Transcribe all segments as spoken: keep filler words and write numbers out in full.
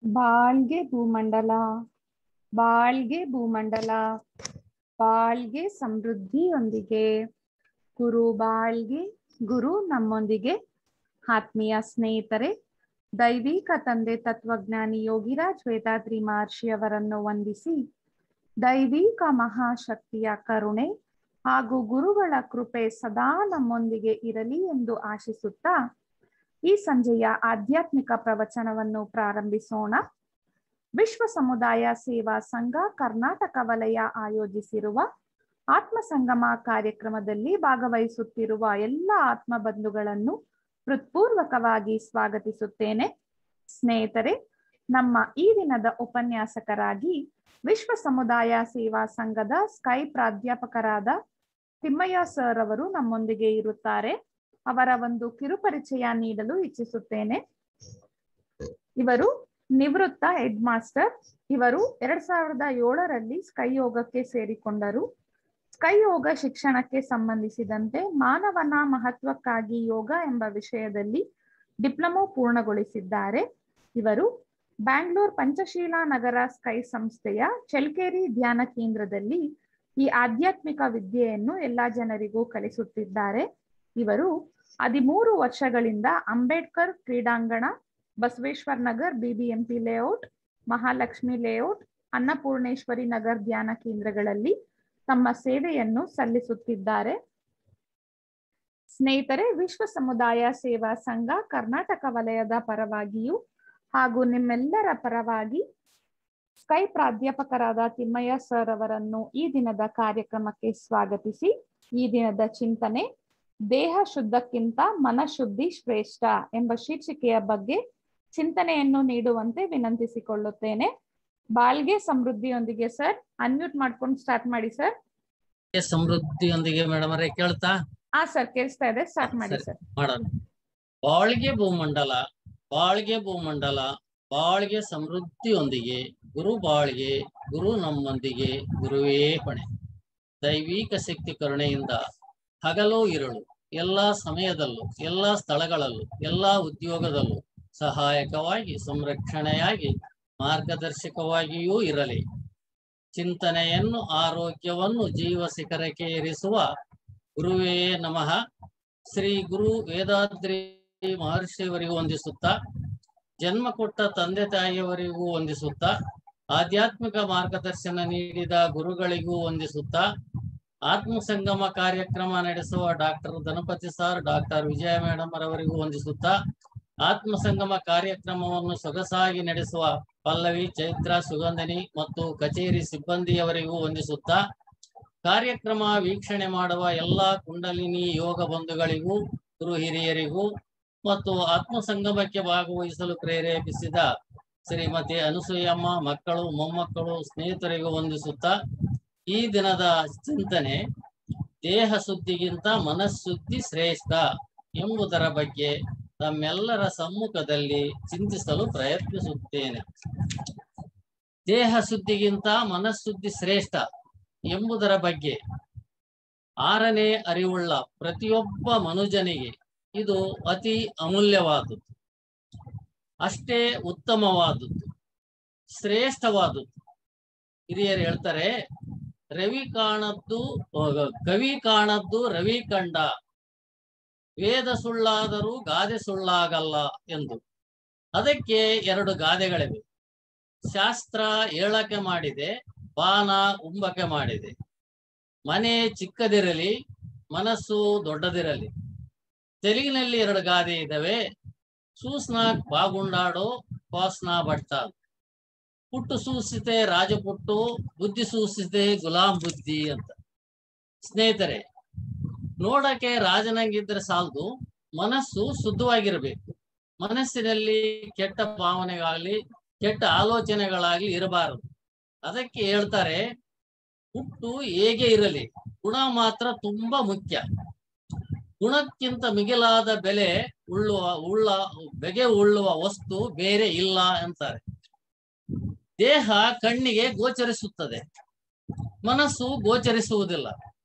ಬಾಳ್ಗೆ ಭೂಮಂಡಲ, ಬಾಳ್ಗೆ ಭೂಮಂಡಲ, ಬಾಳ್ಗೆ ಸಮೃದ್ಧಿಯೊಂದಿಗೆ. ಗುರು ಬಾಳ್ಗೆ, ಗುರು ನಮ್ಮೊಂದಿಗೆ. ಆತ್ಮೀಯ ಸ್ನೇಹಿತರೆ, ದೈವಿಕ ತಂದೆ ತತ್ವಜ್ಞಾನಿ ಯೋಗಿರಾಜ್ ವೇದಾದ್ರಿ ಮಹರ್ಷಿ ಅವರನ್ನು ವಂದಿಸಿ, ದೈವಿಕ ಮಹಾಶಕ್ತಿಯ ಕರುಣೆ ಹಾಗೂ ಗುರುಗಳ ಕೃಪೆ ಸದಾ ನಮ್ಮೊಂದಿಗೆ ಇರಲಿ ಎಂದು ಆಶಿಸುತ್ತಾ ಈ ಸಂಜೆಯ ಆಧ್ಯಾತ್ಮಿಕ ಪ್ರವಚನವನ್ನು ಪ್ರಾರಂಭಿಸೋಣ. ವಿಶ್ವ ಸಮುದಾಯ ಸೇವಾ ಸಂಘ ಕರ್ನಾಟಕ ವಲಯ ಆಯೋಜಿಸಿರುವ ಆತ್ಮ ಸಂಗಮ ಕಾರ್ಯಕ್ರಮದಲ್ಲಿ ಭಾಗವಹಿಸುತ್ತಿರುವ ಎಲ್ಲ ಆತ್ಮ ಬಂಧುಗಳನ್ನು ಹೃತ್ಪೂರ್ವಕವಾಗಿ ಸ್ವಾಗತಿಸುತ್ತೇನೆ. ಸ್ನೇಹಿತರೆ, ನಮ್ಮ ಈ ದಿನದ ಉಪನ್ಯಾಸಕರಾಗಿ ವಿಶ್ವ ಸಮುದಾಯ ಸೇವಾ ಸಂಘದ ಸ್ಕೈ ಪ್ರಾಧ್ಯಾಪಕರಾದ ತಿಮ್ಮಯ್ಯ ಸರ್ ಅವರು ನಮ್ಮೊಂದಿಗೆ ಇರುತ್ತಾರೆ. ಅವರ ಒಂದು ಕಿರುಪರಿಚಯ ನೀಡಲು ಇಚ್ಛಿಸುತ್ತೇನೆ. ಇವರು ನಿವೃತ್ತ ಹೆಡ್ ಮಾಸ್ಟರ್. ಇವರು ಎರಡ್ ಸಾವಿರದ ಏಳರಲ್ಲಿ ಸ್ಕೈ ಯೋಗಕ್ಕೆ ಸೇರಿಕೊಂಡರು. ಸ್ಕೈ ಯೋಗ ಶಿಕ್ಷಣಕ್ಕೆ ಸಂಬಂಧಿಸಿದಂತೆ ಮಾನವನ ಮಹತ್ವಕ್ಕಾಗಿ ಯೋಗ ಎಂಬ ವಿಷಯದಲ್ಲಿ ಡಿಪ್ಲೊಮೊ ಪೂರ್ಣಗೊಳಿಸಿದ್ದಾರೆ. ಇವರು ಬ್ಯಾಂಗ್ಳೂರ್ ಪಂಚಶೀಲ ನಗರ ಸ್ಕೈ ಸಂಸ್ಥೆಯ ಚೆಲ್ಕೇರಿ ಧ್ಯಾನ ಕೇಂದ್ರದಲ್ಲಿ ಈ ಆಧ್ಯಾತ್ಮಿಕ ವಿದ್ಯೆಯನ್ನು ಎಲ್ಲಾ ಜನರಿಗೂ ಕಲಿಸುತ್ತಿದ್ದಾರೆ. ಇವರು ಹದಿಮೂರು ವರ್ಷಗಳಿಂದ ಅಂಬೇಡ್ಕರ್ ಕ್ರೀಡಾಂಗಣ, Basaveshwar Nagar BBMP layout, Mahalakshmi layout, Annapoorneshwari Nagar ಧ್ಯಾನ ಕೇಂದ್ರಗಳಲ್ಲಿ ತಮ್ಮ ಸೇವೆಯನ್ನು ಸಲ್ಲಿಸುತ್ತಿದ್ದಾರೆ. ಸ್ನೇಹಿತರೆ, ವಿಶ್ವ ಸಮುದಾಯ ಸೇವಾ ಸಂಘ ಕರ್ನಾಟಕ ವಲಯದ ಪರವಾಗಿಯೂ ಹಾಗೂ ನಿಮ್ಮೆಲ್ಲರ ಪರವಾಗಿ ಸ್ಕೈ ಪ್ರಾಧ್ಯಾಪಕರಾದ ತಿಮ್ಮಯ್ಯ ಸರ್ ಅವರನ್ನು ಈ ದಿನದ ಕಾರ್ಯಕ್ರಮಕ್ಕೆ ಸ್ವಾಗತಿಸಿ, ಈ ದಿನದ ಚಿಂತನೆ ದೇಹ ಶುದ್ಧಕ್ಕಿಂತ ಮನಶುದ್ಧಿ ಶ್ರೇಷ್ಠ ಎಂಬ ಶೀರ್ಷಿಕೆಯ ಬಗ್ಗೆ ಚಿಂತನೆಯನ್ನು ನೀಡುವಂತೆ ವಿನಂತಿಸಿಕೊಳ್ಳುತ್ತೇನೆ. ಬಾಳ್ಗೆ ಸಮೃದ್ಧಿಯೊಂದಿಗೆ ಸರ್, ಅನ್ಮ್ಯೂಟ್ ಮಾಡ್ಕೊಂಡು ಸ್ಟಾರ್ಟ್ ಮಾಡಿ ಸರ್. ಸಮೃದ್ಧಿಯೊಂದಿಗೆ ಮೇಡಮ್ ಅವರೇ ಕೇಳ್ತಾ? ಹಾ ಸರ್, ಕೇಳಿಸ್ತಾ ಇದೆ, ಸ್ಟಾರ್ಟ್ ಮಾಡಿ ಸರ್. ಮಾಡೋಣ. ಬಾಳ್ಗೆ ಭೂಮಂಡಲ, ಬಾಳ್ಗೆ ಭೂಮಂಡಲ, ಬಾಳ್ಗೆ ಸಮೃದ್ಧಿಯೊಂದಿಗೆ. ಗುರು ಬಾಳ್ಗೆ, ಗುರು ನಮ್ಮೊಂದಿಗೆ, ಗುರುವೇ ಹೊಣೆ. ದೈವಿಕ ಶಕ್ತಿ ಕರುಣೆಯಿಂದ ಹಗಲು ಇರುಳು ಎಲ್ಲಾ ಸಮಯದಲ್ಲೂ ಎಲ್ಲಾ ಸ್ಥಳಗಳಲ್ಲೂ ಎಲ್ಲಾ ಉದ್ಯೋಗದಲ್ಲೂ ಸಹಾಯಕವಾಗಿ ಸಂರಕ್ಷಣೆಯಾಗಿ ಮಾರ್ಗದರ್ಶಕವಾಗಿಯೂ ಇರಲಿ. ಚಿಂತನೆಯನ್ನು ಆರೋಗ್ಯವನ್ನು ಜೀವ ಶಿಖರಕ್ಕೆ ಏರಿಸುವ ಗುರುವೇ ನಮಃ. ಶ್ರೀ ಗುರು ವೇದಾದ್ರಿ ಮಹರ್ಷಿಯವರಿಗೂ ವಂದಿಸುತ್ತಾ, ಜನ್ಮ ಕೊಟ್ಟ ತಂದೆ ತಾಯಿಯವರಿಗೂ ವಂದಿಸುತ್ತಾ, ಆಧ್ಯಾತ್ಮಿಕ ಮಾರ್ಗದರ್ಶನ ನೀಡಿದ ಗುರುಗಳಿಗೂ ವಂದಿಸುತ್ತಾ, ಆತ್ಮ ಸಂಗಮ ಕಾರ್ಯಕ್ರಮ ನಡೆಸುವ doctor Dhanapathi sir, doctor Vijaya madam ಅವರಿಗೂ ವಂದಿಸುತ್ತಾ, ಆತ್ಮ ಸಂಗಮ ಕಾರ್ಯಕ್ರಮವನ್ನು ಸೊಗಸಾಗಿ ನಡೆಸುವ ಪಲ್ಲವಿ, ಚೈತ್ರ, ಸುಗಂಧಿನಿ ಮತ್ತು ಕಚೇರಿ ಸಿಬ್ಬಂದಿಯವರಿಗೂ ವಂದಿಸುತ್ತಾ, ಕಾರ್ಯಕ್ರಮ ವೀಕ್ಷಣೆ ಮಾಡುವ ಎಲ್ಲ ಕುಂಡಲಿನಿ ಯೋಗ ಬಂಧುಗಳಿಗೂ ಗುರು ಹಿರಿಯರಿಗೂ ಮತ್ತು ಆತ್ಮ ಸಂಗಮಕ್ಕೆ ಭಾಗವಹಿಸಲು ಪ್ರೇರೇಪಿಸಿದ ಶ್ರೀಮತಿ ಅನಸೂಯಮ್ಮ, ಮಕ್ಕಳು, ಮೊಮ್ಮಕ್ಕಳು, ಸ್ನೇಹಿತರಿಗೂ ವಂದಿಸುತ್ತಾ, ಈ ದಿನದ ಚಿಂತನೆ ದೇಹ ಶುದ್ಧಿಗಿಂತ ಮನಃಶುದ್ಧಿ ಶ್ರೇಷ್ಠ ಎಂಬುದರ ಬಗ್ಗೆ ತಮ್ಮೆಲ್ಲರ ಸಮ್ಮುಖದಲ್ಲಿ ಚಿಂತಿಸಲು ಪ್ರಯತ್ನಿಸುತ್ತೇನೆ. ದೇಹ ಶುದ್ಧಿಗಿಂತ ಮನಃಶುದ್ಧಿ ಶ್ರೇಷ್ಠ ಎಂಬುದರ ಬಗ್ಗೆ ಆರನೇ ಅರಿವುಳ್ಳ ಪ್ರತಿಯೊಬ್ಬ ಮನುಜನಿಗೆ ಇದು ಅತಿ ಅಮೂಲ್ಯವಾದದ್ದು, ಅಷ್ಟೇ ಉತ್ತಮವಾದದ್ದು, ಶ್ರೇಷ್ಠವಾದದ್ದು. ಹಿರಿಯರು ಹೇಳ್ತಾರೆ, ರವಿ ಕಾಣದ್ದು ಕವಿ ಕಾಣದ್ದು ರವಿ ಕಂಡ, ವೇದ ಸುಳ್ಳಾದರೂ ಗಾದೆ ಸುಳ್ಳಾಗಲ್ಲ ಎಂದು. ಅದಕ್ಕೆ ಎರಡು ಗಾದೆಗಳಿವೆ. ಶಾಸ್ತ್ರ ಏಳಕ್ಕೆ ಮಾಡಿದೆ, ಬಾನ ಉಂಬಕ್ಕೆ ಮಾಡಿದೆ. ಮನೆ ಚಿಕ್ಕದಿರಲಿ, ಮನಸ್ಸು ದೊಡ್ಡದಿರಲಿ. ತೆಲುಗಿನಲ್ಲಿ ಎರಡು ಗಾದೆ ಇದ್ದಾವೆ. ಸೂಸ್ನಾ ಬಾಗುಂಡಾಡೋ, ಪಾಸ್ನಾ ಬಡ್ತ. ಪುಟ್ಟು ಸೂಸಿತೆ ರಾಜಪುಟ್ಟು, ಬುದ್ಧಿ ಸೂಸಿತೆ ಗುಲಾಂ ಬುದ್ಧಿ ಅಂತ. ಸ್ನೇಹಿತರೆ, ನೋಡಕ್ಕೆ ರಾಜನಂಗಿದ್ರೆ ಸಾಲದು, ಮನಸ್ಸು ಶುದ್ಧವಾಗಿರ್ಬೇಕು. ಮನಸ್ಸಿನಲ್ಲಿ ಕೆಟ್ಟ ಭಾವನೆಗಳಾಗ್ಲಿ ಕೆಟ್ಟ ಆಲೋಚನೆಗಳಾಗ್ಲಿ ಇರಬಾರದು. ಅದಕ್ಕೆ ಹೇಳ್ತಾರೆ, ಹುಟ್ಟು ಹೇಗೆ ಇರಲಿ, ಗುಣ ಮಾತ್ರ ತುಂಬಾ ಮುಖ್ಯ. ಗುಣಕ್ಕಿಂತ ಮಿಗಿಲಾದ ಬೆಲೆ ಉಳ್ಳುವ ಉಳ್ಳ ಬೆಗೆ ಉಳ್ಳುವ ವಸ್ತು ಬೇರೆ ಇಲ್ಲ ಅಂತಾರೆ. ದೇಹ ಕಣ್ಣಿಗೆ ಗೋಚರಿಸುತ್ತದೆ, ಮನಸ್ಸು ಗೋಚರಿಸುವುದಿಲ್ಲ.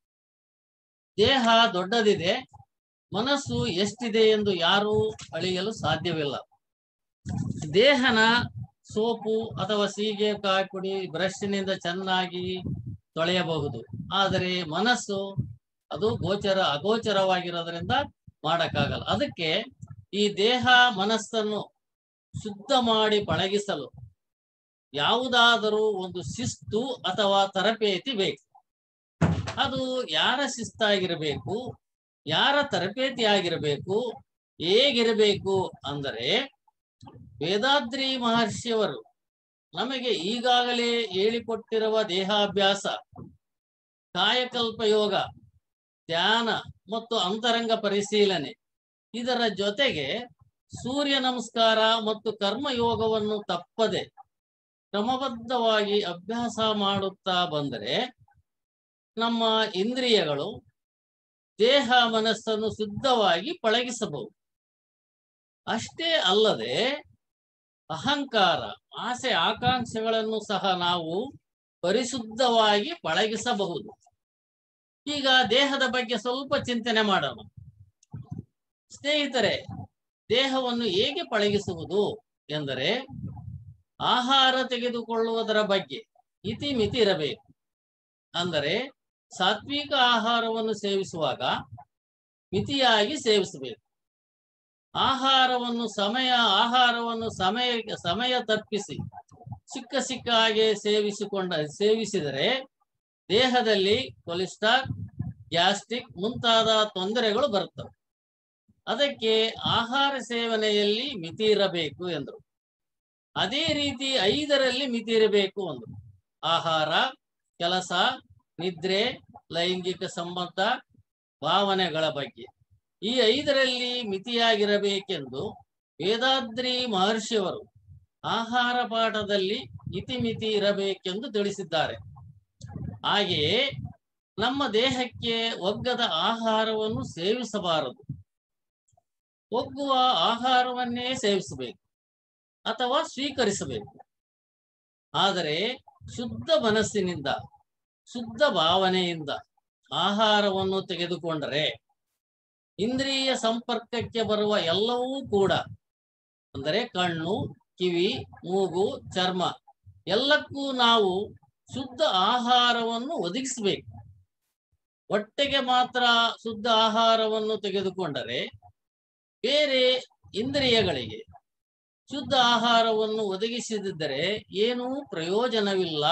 ದೇಹ ದೊಡ್ಡದಿದೆ, ಮನಸ್ಸು ಎಷ್ಟಿದೆ ಎಂದು ಯಾರೂ ಅಳಿಯಲು ಸಾಧ್ಯವಿಲ್ಲ. ದೇಹನ ಸೋಪು ಅಥವಾ ಸೀಗೆಕಾಯಿ ಪುಡಿ ಬ್ರಷ್ನಿಂದ ಚೆನ್ನಾಗಿ ತೊಳೆಯಬಹುದು. ಆದರೆ ಮನಸ್ಸು ಅದು ಗೋಚರ ಅಗೋಚರವಾಗಿರೋದ್ರಿಂದ ಮಾಡಕ್ಕಾಗಲ್ಲ. ಅದಕ್ಕೆ ಈ ದೇಹ ಮನಸ್ಸನ್ನು ಶುದ್ಧ ಮಾಡಿ ಪಳಗಿಸಲು ಯಾವುದಾದರೂ ಒಂದು ಶಿಸ್ತು ಅಥವಾ ತರಬೇತಿ ಬೇಕು. ಅದು ಯಾರ ಶಿಸ್ತಾಗಿರಬೇಕು, ಯಾರ ತರಬೇತಿ ಆಗಿರಬೇಕು, ಹೇಗಿರಬೇಕು ಅಂದರೆ ವೇದಾದ್ರಿ ಮಹರ್ಷಿಯವರು ನಮಗೆ ಈಗಾಗಲೇ ಹೇಳಿಕೊಟ್ಟಿರುವ ದೇಹಾಭ್ಯಾಸ, ಕಾಯಕಲ್ಪ ಯೋಗ, ಧ್ಯಾನ ಮತ್ತು ಅಂತರಂಗ ಪರಿಶೀಲನೆ, ಇದರ ಜೊತೆಗೆ ಸೂರ್ಯ ನಮಸ್ಕಾರ ಮತ್ತು ಕರ್ಮಯೋಗವನ್ನು ತಪ್ಪದೆ ಕ್ರಮಬದ್ಧವಾಗಿ ಅಭ್ಯಾಸ ಮಾಡುತ್ತಾ ಬಂದರೆ ನಮ್ಮ ಇಂದ್ರಿಯಗಳು ದೇಹ ಮನಸ್ಸನ್ನು ಶುದ್ಧವಾಗಿ ಪಳಗಿಸಬಹುದು. ಅಷ್ಟೇ ಅಲ್ಲದೆ ಅಹಂಕಾರ, ಆಸೆ, ಆಕಾಂಕ್ಷೆಗಳನ್ನು ಸಹ ನಾವು ಪರಿಶುದ್ಧವಾಗಿ ಪಳಗಿಸಬಹುದು. ಈಗ ದೇಹದ ಬಗ್ಗೆ ಸ್ವಲ್ಪ ಚಿಂತನೆ ಮಾಡೋಣ. ಸ್ನೇಹಿತರೆ, ದೇಹವನ್ನು ಹೇಗೆ ಪಳಗಿಸುವುದು ಎಂದರೆ ಆಹಾರ ತೆಗೆದುಕೊಳ್ಳುವುದರ ಬಗ್ಗೆ ಇತಿಮಿತಿ ಇರಬೇಕು. ಅಂದರೆ ಸಾತ್ವಿಕ ಆಹಾರವನ್ನು ಸೇವಿಸುವಾಗ ಮಿತಿಯಾಗಿ ಸೇವಿಸಬೇಕು. ಆಹಾರವನ್ನು ಸಮಯ ಆಹಾರವನ್ನು ಸಮಯ ಸಮಯ ತಪ್ಪಿಸಿ ಸಿಕ್ಕ ಸಿಕ್ಕ ಹಾಗೆ ಸೇವಿಸಿಕೊಂಡ ಸೇವಿಸಿದರೆ ದೇಹದಲ್ಲಿ ಕೊಲೆಸ್ಟ್ರಾಲ್, ಗ್ಯಾಸ್ಟ್ರಿಕ್ ಮುಂತಾದ ತೊಂದರೆಗಳು ಬರುತ್ತವೆ. ಅದಕ್ಕೆ ಆಹಾರ ಸೇವನೆಯಲ್ಲಿ ಮಿತಿ ಇರಬೇಕು ಎಂದರು. ಅದೇ ರೀತಿ ಐದರಲ್ಲಿ ಮಿತಿ ಇರಬೇಕು ಅಂದರು. ಆಹಾರ, ಕೆಲಸ, ನಿದ್ರೆ, ಲೈಂಗಿಕ ಸಂಬಂಧ, ಭಾವನೆಗಳ ಬಗ್ಗೆ ಈ ಐದರಲ್ಲಿ ಮಿತಿಯಾಗಿರಬೇಕೆಂದು ವೇದಾದ್ರಿ ಮಹರ್ಷಿಯವರು ಆಹಾರ ಪಾಠದಲ್ಲಿ ಇತಿಮಿತಿ ಇರಬೇಕೆಂದು ತಿಳಿಸಿದ್ದಾರೆ. ಹಾಗೆಯೇ ನಮ್ಮ ದೇಹಕ್ಕೆ ಒಗ್ಗದ ಆಹಾರವನ್ನು ಸೇವಿಸಬಾರದು. ಒಗ್ಗುವ ಆಹಾರವನ್ನೇ ಸೇವಿಸಬೇಕು ಅಥವಾ ಸ್ವೀಕರಿಸಬೇಕು. ಆದರೆ ಶುದ್ಧ ಮನಸ್ಸಿನಿಂದ, ಶುದ್ಧ ಭಾವನೆಯಿಂದ ಆಹಾರವನ್ನು ತೆಗೆದುಕೊಂಡರೆ ಇಂದ್ರಿಯ ಸಂಪರ್ಕಕ್ಕೆ ಬರುವ ಎಲ್ಲವೂ ಕೂಡ, ಅಂದರೆ ಕಣ್ಣು, ಕಿವಿ, ಮೂಗು, ಚರ್ಮ ಎಲ್ಲಕ್ಕೂ ನಾವು ಶುದ್ಧ ಆಹಾರವನ್ನು ಒದಗಿಸಬೇಕು. ಹೊಟ್ಟೆಗೆ ಮಾತ್ರ ಶುದ್ಧ ಆಹಾರವನ್ನು ತೆಗೆದುಕೊಂಡರೆ ಬೇರೆ ಇಂದ್ರಿಯಗಳಿಗೆ ಶುದ್ಧ ಆಹಾರವನ್ನು ಒದಗಿಸದಿದ್ದರೆ ಏನೂ ಪ್ರಯೋಜನವಿಲ್ಲ.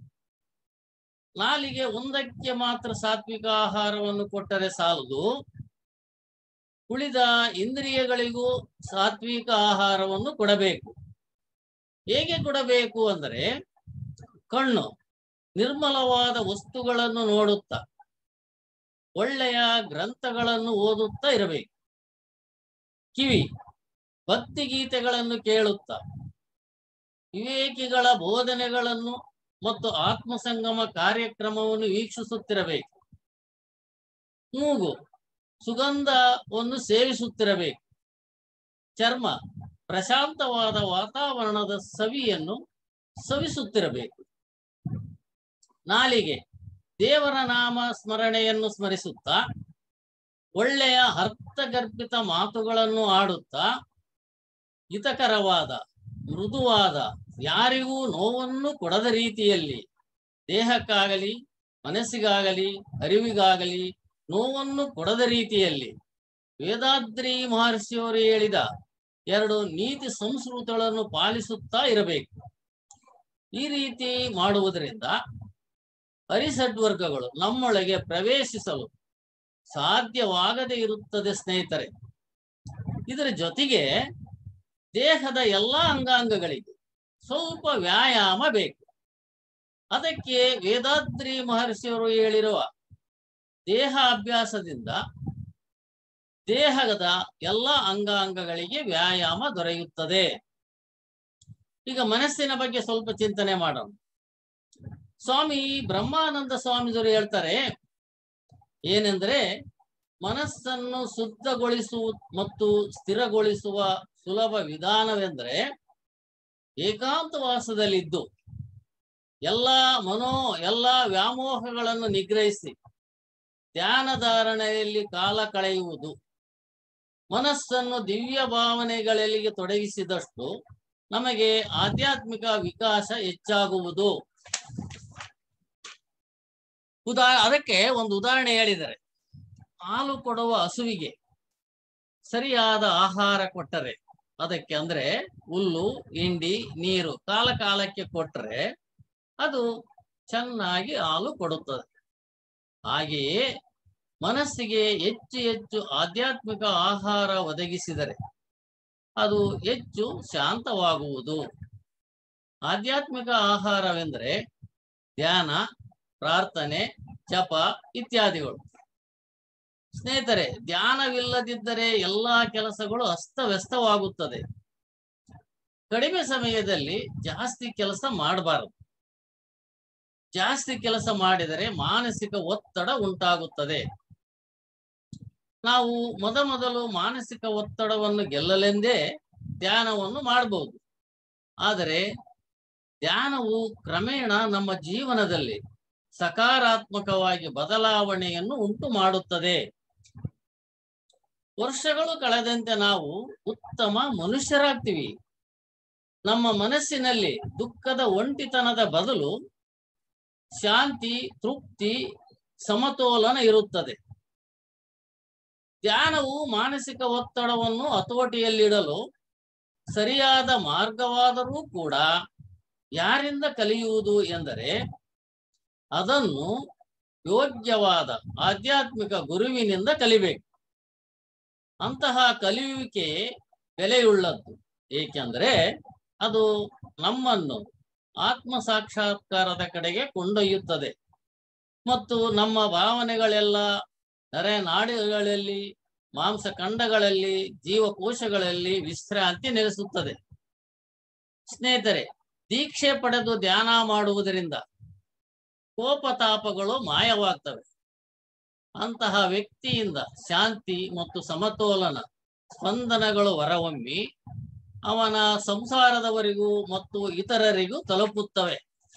ನಾಲಿಗೆ ಒಂದಕ್ಕೆ ಮಾತ್ರ ಸಾತ್ವಿಕ ಆಹಾರವನ್ನು ಕೊಟ್ಟರೆ ಸಾಲದು, ಉಳಿದ ಇಂದ್ರಿಯಗಳಿಗೂ ಸಾತ್ವಿಕ ಆಹಾರವನ್ನು ಕೊಡಬೇಕು. ಹೇಗೆ ಕೊಡಬೇಕು ಅಂದರೆ ಕಣ್ಣು ನಿರ್ಮಲವಾದ ವಸ್ತುಗಳನ್ನು ನೋಡುತ್ತಾ ಒಳ್ಳೆಯ ಗ್ರಂಥಗಳನ್ನು ಓದುತ್ತಾ ಇರಬೇಕು. ಕಿವಿ ಭಕ್ತಿಗೀತೆಗಳನ್ನು ಕೇಳುತ್ತಾ ವಿವೇಕಿಗಳ ಬೋಧನೆಗಳನ್ನು ಮತ್ತು ಆತ್ಮಸಂಗಮ ಕಾರ್ಯಕ್ರಮವನ್ನು ವೀಕ್ಷಿಸುತ್ತಿರಬೇಕು. ಮೂಗು ಸುಗಂಧವನ್ನು ಸೇವಿಸುತ್ತಿರಬೇಕು. ಚರ್ಮ ಪ್ರಶಾಂತವಾದ ವಾತಾವರಣದ ಸವಿಯನ್ನು ಸವಿಸುತ್ತಿರಬೇಕು. ನಾಲಿಗೆ ದೇವರ ನಾಮ ಸ್ಮರಣೆಯನ್ನು ಸ್ಮರಿಸುತ್ತಾ ಒಳ್ಳೆಯ ಅರ್ಥಗರ್ಭಿತ ಮಾತುಗಳನ್ನು ಆಡುತ್ತಾ ಹಿತಕರವಾದ, ಮೃದುವಾದ, ಯಾರಿಗೂ ನೋವನ್ನು ಕೊಡದ ರೀತಿಯಲ್ಲಿ ದೇಹಕ್ಕಾಗಲಿ ಮನಸ್ಸಿಗಾಗಲಿ ಅರಿವಿಗಾಗಲಿ ನೋವನ್ನು ಕೊಡದ ರೀತಿಯಲ್ಲಿ ವೇದಾದ್ರಿ ಮಹರ್ಷಿಯವರು ಹೇಳಿದ ಎರಡು ನೀತಿ ಸಂಸ್ಕೃತಗಳನ್ನು ಪಾಲಿಸುತ್ತಾ ಇರಬೇಕು. ಈ ರೀತಿ ಮಾಡುವುದರಿಂದ ಅರಿಸಡ್ವರ್ಗಗಳು ನಮ್ಮೊಳಗೆ ಪ್ರವೇಶಿಸಲು ಸಾಧ್ಯವಾಗದೇ ಇರುತ್ತದೆ ಸ್ನೇಹಿತರೆ. ಇದರ ಜೊತೆಗೆ ದೇಹದ ಎಲ್ಲ ಅಂಗಾಂಗಗಳಿಗೆ ಸ್ವಲ್ಪ ವ್ಯಾಯಾಮ ಬೇಕು. ಅದಕ್ಕೆ ವೇದಾದ್ರಿ ಮಹರ್ಷಿಯವರು ಹೇಳಿರುವ ದೇಹಾಭ್ಯಾಸದಿಂದ ದೇಹದ ಎಲ್ಲ ಅಂಗಾಂಗಗಳಿಗೆ ವ್ಯಾಯಾಮ ದೊರೆಯುತ್ತದೆ. ಈಗ ಮನಸ್ಸಿನ ಬಗ್ಗೆ ಸ್ವಲ್ಪ ಚಿಂತನೆ ಮಾಡೋಣ. ಸ್ವಾಮಿ ಬ್ರಹ್ಮಾನಂದ ಸ್ವಾಮಿಗಳು ಹೇಳ್ತಾರೆ ಏನೆಂದರೆ, ಮನಸ್ಸನ್ನು ಶುದ್ಧಗೊಳಿಸುವ ಮತ್ತು ಸ್ಥಿರಗೊಳಿಸುವ ಸುಲಭ ವಿಧಾನವೆಂದರೆ ಏಕಾಂತವಾಸದಲ್ಲಿದ್ದು ಎಲ್ಲ ಮನೋ ಎಲ್ಲ ವ್ಯಾಮೋಹಗಳನ್ನು ನಿಗ್ರಹಿಸಿ ಧ್ಯಾನ ಧಾರಣೆಯಲ್ಲಿ ಕಾಲ ಕಳೆಯುವುದು. ಮನಸ್ಸನ್ನು ದಿವ್ಯ ಭಾವನೆಗಳಿಗೆ ತೊಡಗಿಸಿದಷ್ಟು ನಮಗೆ ಆಧ್ಯಾತ್ಮಿಕ ವಿಕಾಸ ಹೆಚ್ಚಾಗುವುದು. ಉದಾ ಅದಕ್ಕೆ ಒಂದು ಉದಾಹರಣೆ ಹೇಳಿದರೆ, ಹಾಲು ಕೊಡುವ ಹಸುವಿಗೆ ಸರಿಯಾದ ಆಹಾರ ಕೊಟ್ಟರೆ, ಅದಕ್ಕೆ ಅಂದ್ರೆ ಹುಲ್ಲು, ಹಿಂಡಿ, ನೀರು ಕಾಲ ಕಾಲಕ್ಕೆ ಕೊಟ್ಟರೆ ಅದು ಚೆನ್ನಾಗಿ ಹಾಲು ಕೊಡುತ್ತದೆ. ಹಾಗೆಯೇ ಮನಸ್ಸಿಗೆ ಹೆಚ್ಚು ಹೆಚ್ಚು ಆಧ್ಯಾತ್ಮಿಕ ಆಹಾರ ಒದಗಿಸಿದರೆ ಅದು ಹೆಚ್ಚು ಶಾಂತವಾಗುವುದು. ಆಧ್ಯಾತ್ಮಿಕ ಆಹಾರವೆಂದರೆ ಧ್ಯಾನ, ಪ್ರಾರ್ಥನೆ, ಜಪ ಇತ್ಯಾದಿಗಳು. ಸ್ನೇಹಿತರೆ, ಧ್ಯಾನವಿಲ್ಲದಿದ್ದರೆ ಎಲ್ಲಾ ಕೆಲಸಗಳು ಅಸ್ತವ್ಯಸ್ತವಾಗುತ್ತದೆ. ಕಡಿಮೆ ಸಮಯದಲ್ಲಿ ಜಾಸ್ತಿ ಕೆಲಸ ಮಾಡಬಾರದು. ಜಾಸ್ತಿ ಕೆಲಸ ಮಾಡಿದರೆ ಮಾನಸಿಕ ಒತ್ತಡ ಉಂಟಾಗುತ್ತದೆ. ನಾವು ಮೊದಮೊದಲು ಮಾನಸಿಕ ಒತ್ತಡವನ್ನು ಗೆಲ್ಲಲೆಂದೇ ಧ್ಯಾನವನ್ನು ಮಾಡಬಹುದು. ಆದರೆ ಧ್ಯಾನವು ಕ್ರಮೇಣ ನಮ್ಮ ಜೀವನದಲ್ಲಿ ಸಕಾರಾತ್ಮಕವಾಗಿ ಬದಲಾವಣೆಯನ್ನು ಉಂಟು ಮಾಡುತ್ತದೆ. ವರ್ಷಗಳು ಕಳೆದಂತೆ ನಾವು ಉತ್ತಮ ಮನುಷ್ಯರಾಗ್ತೀವಿ. ನಮ್ಮ ಮನಸ್ಸಿನಲ್ಲಿ ದುಃಖದ ಒಂಟಿತನದ ಬದಲು ಶಾಂತಿ, ತೃಪ್ತಿ, ಸಮತೋಲನ ಇರುತ್ತದೆ. ಧ್ಯಾನವು ಮಾನಸಿಕ ಒತ್ತಡವನ್ನು ಹತೋಟಿಯಲ್ಲಿಡಲು ಸರಿಯಾದ ಮಾರ್ಗವಾದರೂ ಕೂಡ ಯಾರಿಂದ ಕಲಿಯುವುದು ಎಂದರೆ ಅದನ್ನು ಯೋಗ್ಯವಾದ ಆಧ್ಯಾತ್ಮಿಕ ಗುರುವಿನಿಂದ ಕಲಿಬೇಕು. ಅಂತಹ ಕಲಿಯುವಿಕೆ ಬೆಲೆಯುಳ್ಳದ್ದು. ಏಕೆಂದರೆ ಅದು ನಮ್ಮನ್ನು ಆತ್ಮ ಸಾಕ್ಷಾತ್ಕಾರದ ಕಡೆಗೆ ಕೊಂಡೊಯ್ಯುತ್ತದೆ ಮತ್ತು ನಮ್ಮ ಭಾವನೆಗಳೆಲ್ಲ ನರನಾಡಿಗಳಲ್ಲಿ, ಮಾಂಸಖಂಡಗಳಲ್ಲಿ, ಜೀವಕೋಶಗಳಲ್ಲಿ ವಿಶ್ರಾಂತಿ ನೆಲೆಸುತ್ತದೆ. ಸ್ನೇಹಿತರೆ, ದೀಕ್ಷೆ ಪಡೆದು ಧ್ಯಾನ ಮಾಡುವುದರಿಂದ ಕೋಪತಾಪಗಳು ಮಾಯವಾಗ್ತವೆ. ಅಂತಹ ವ್ಯಕ್ತಿಯಿಂದ ಶಾಂತಿ ಮತ್ತು ಸಮತೋಲನ ಸ್ಪಂದನಗಳು ಹೊರಹೊಮ್ಮಿ ಅವನ ಸಂಸಾರದವರಿಗೂ ಮತ್ತು ಇತರರಿಗೂ ತಲುಪುತ್ತವೆ.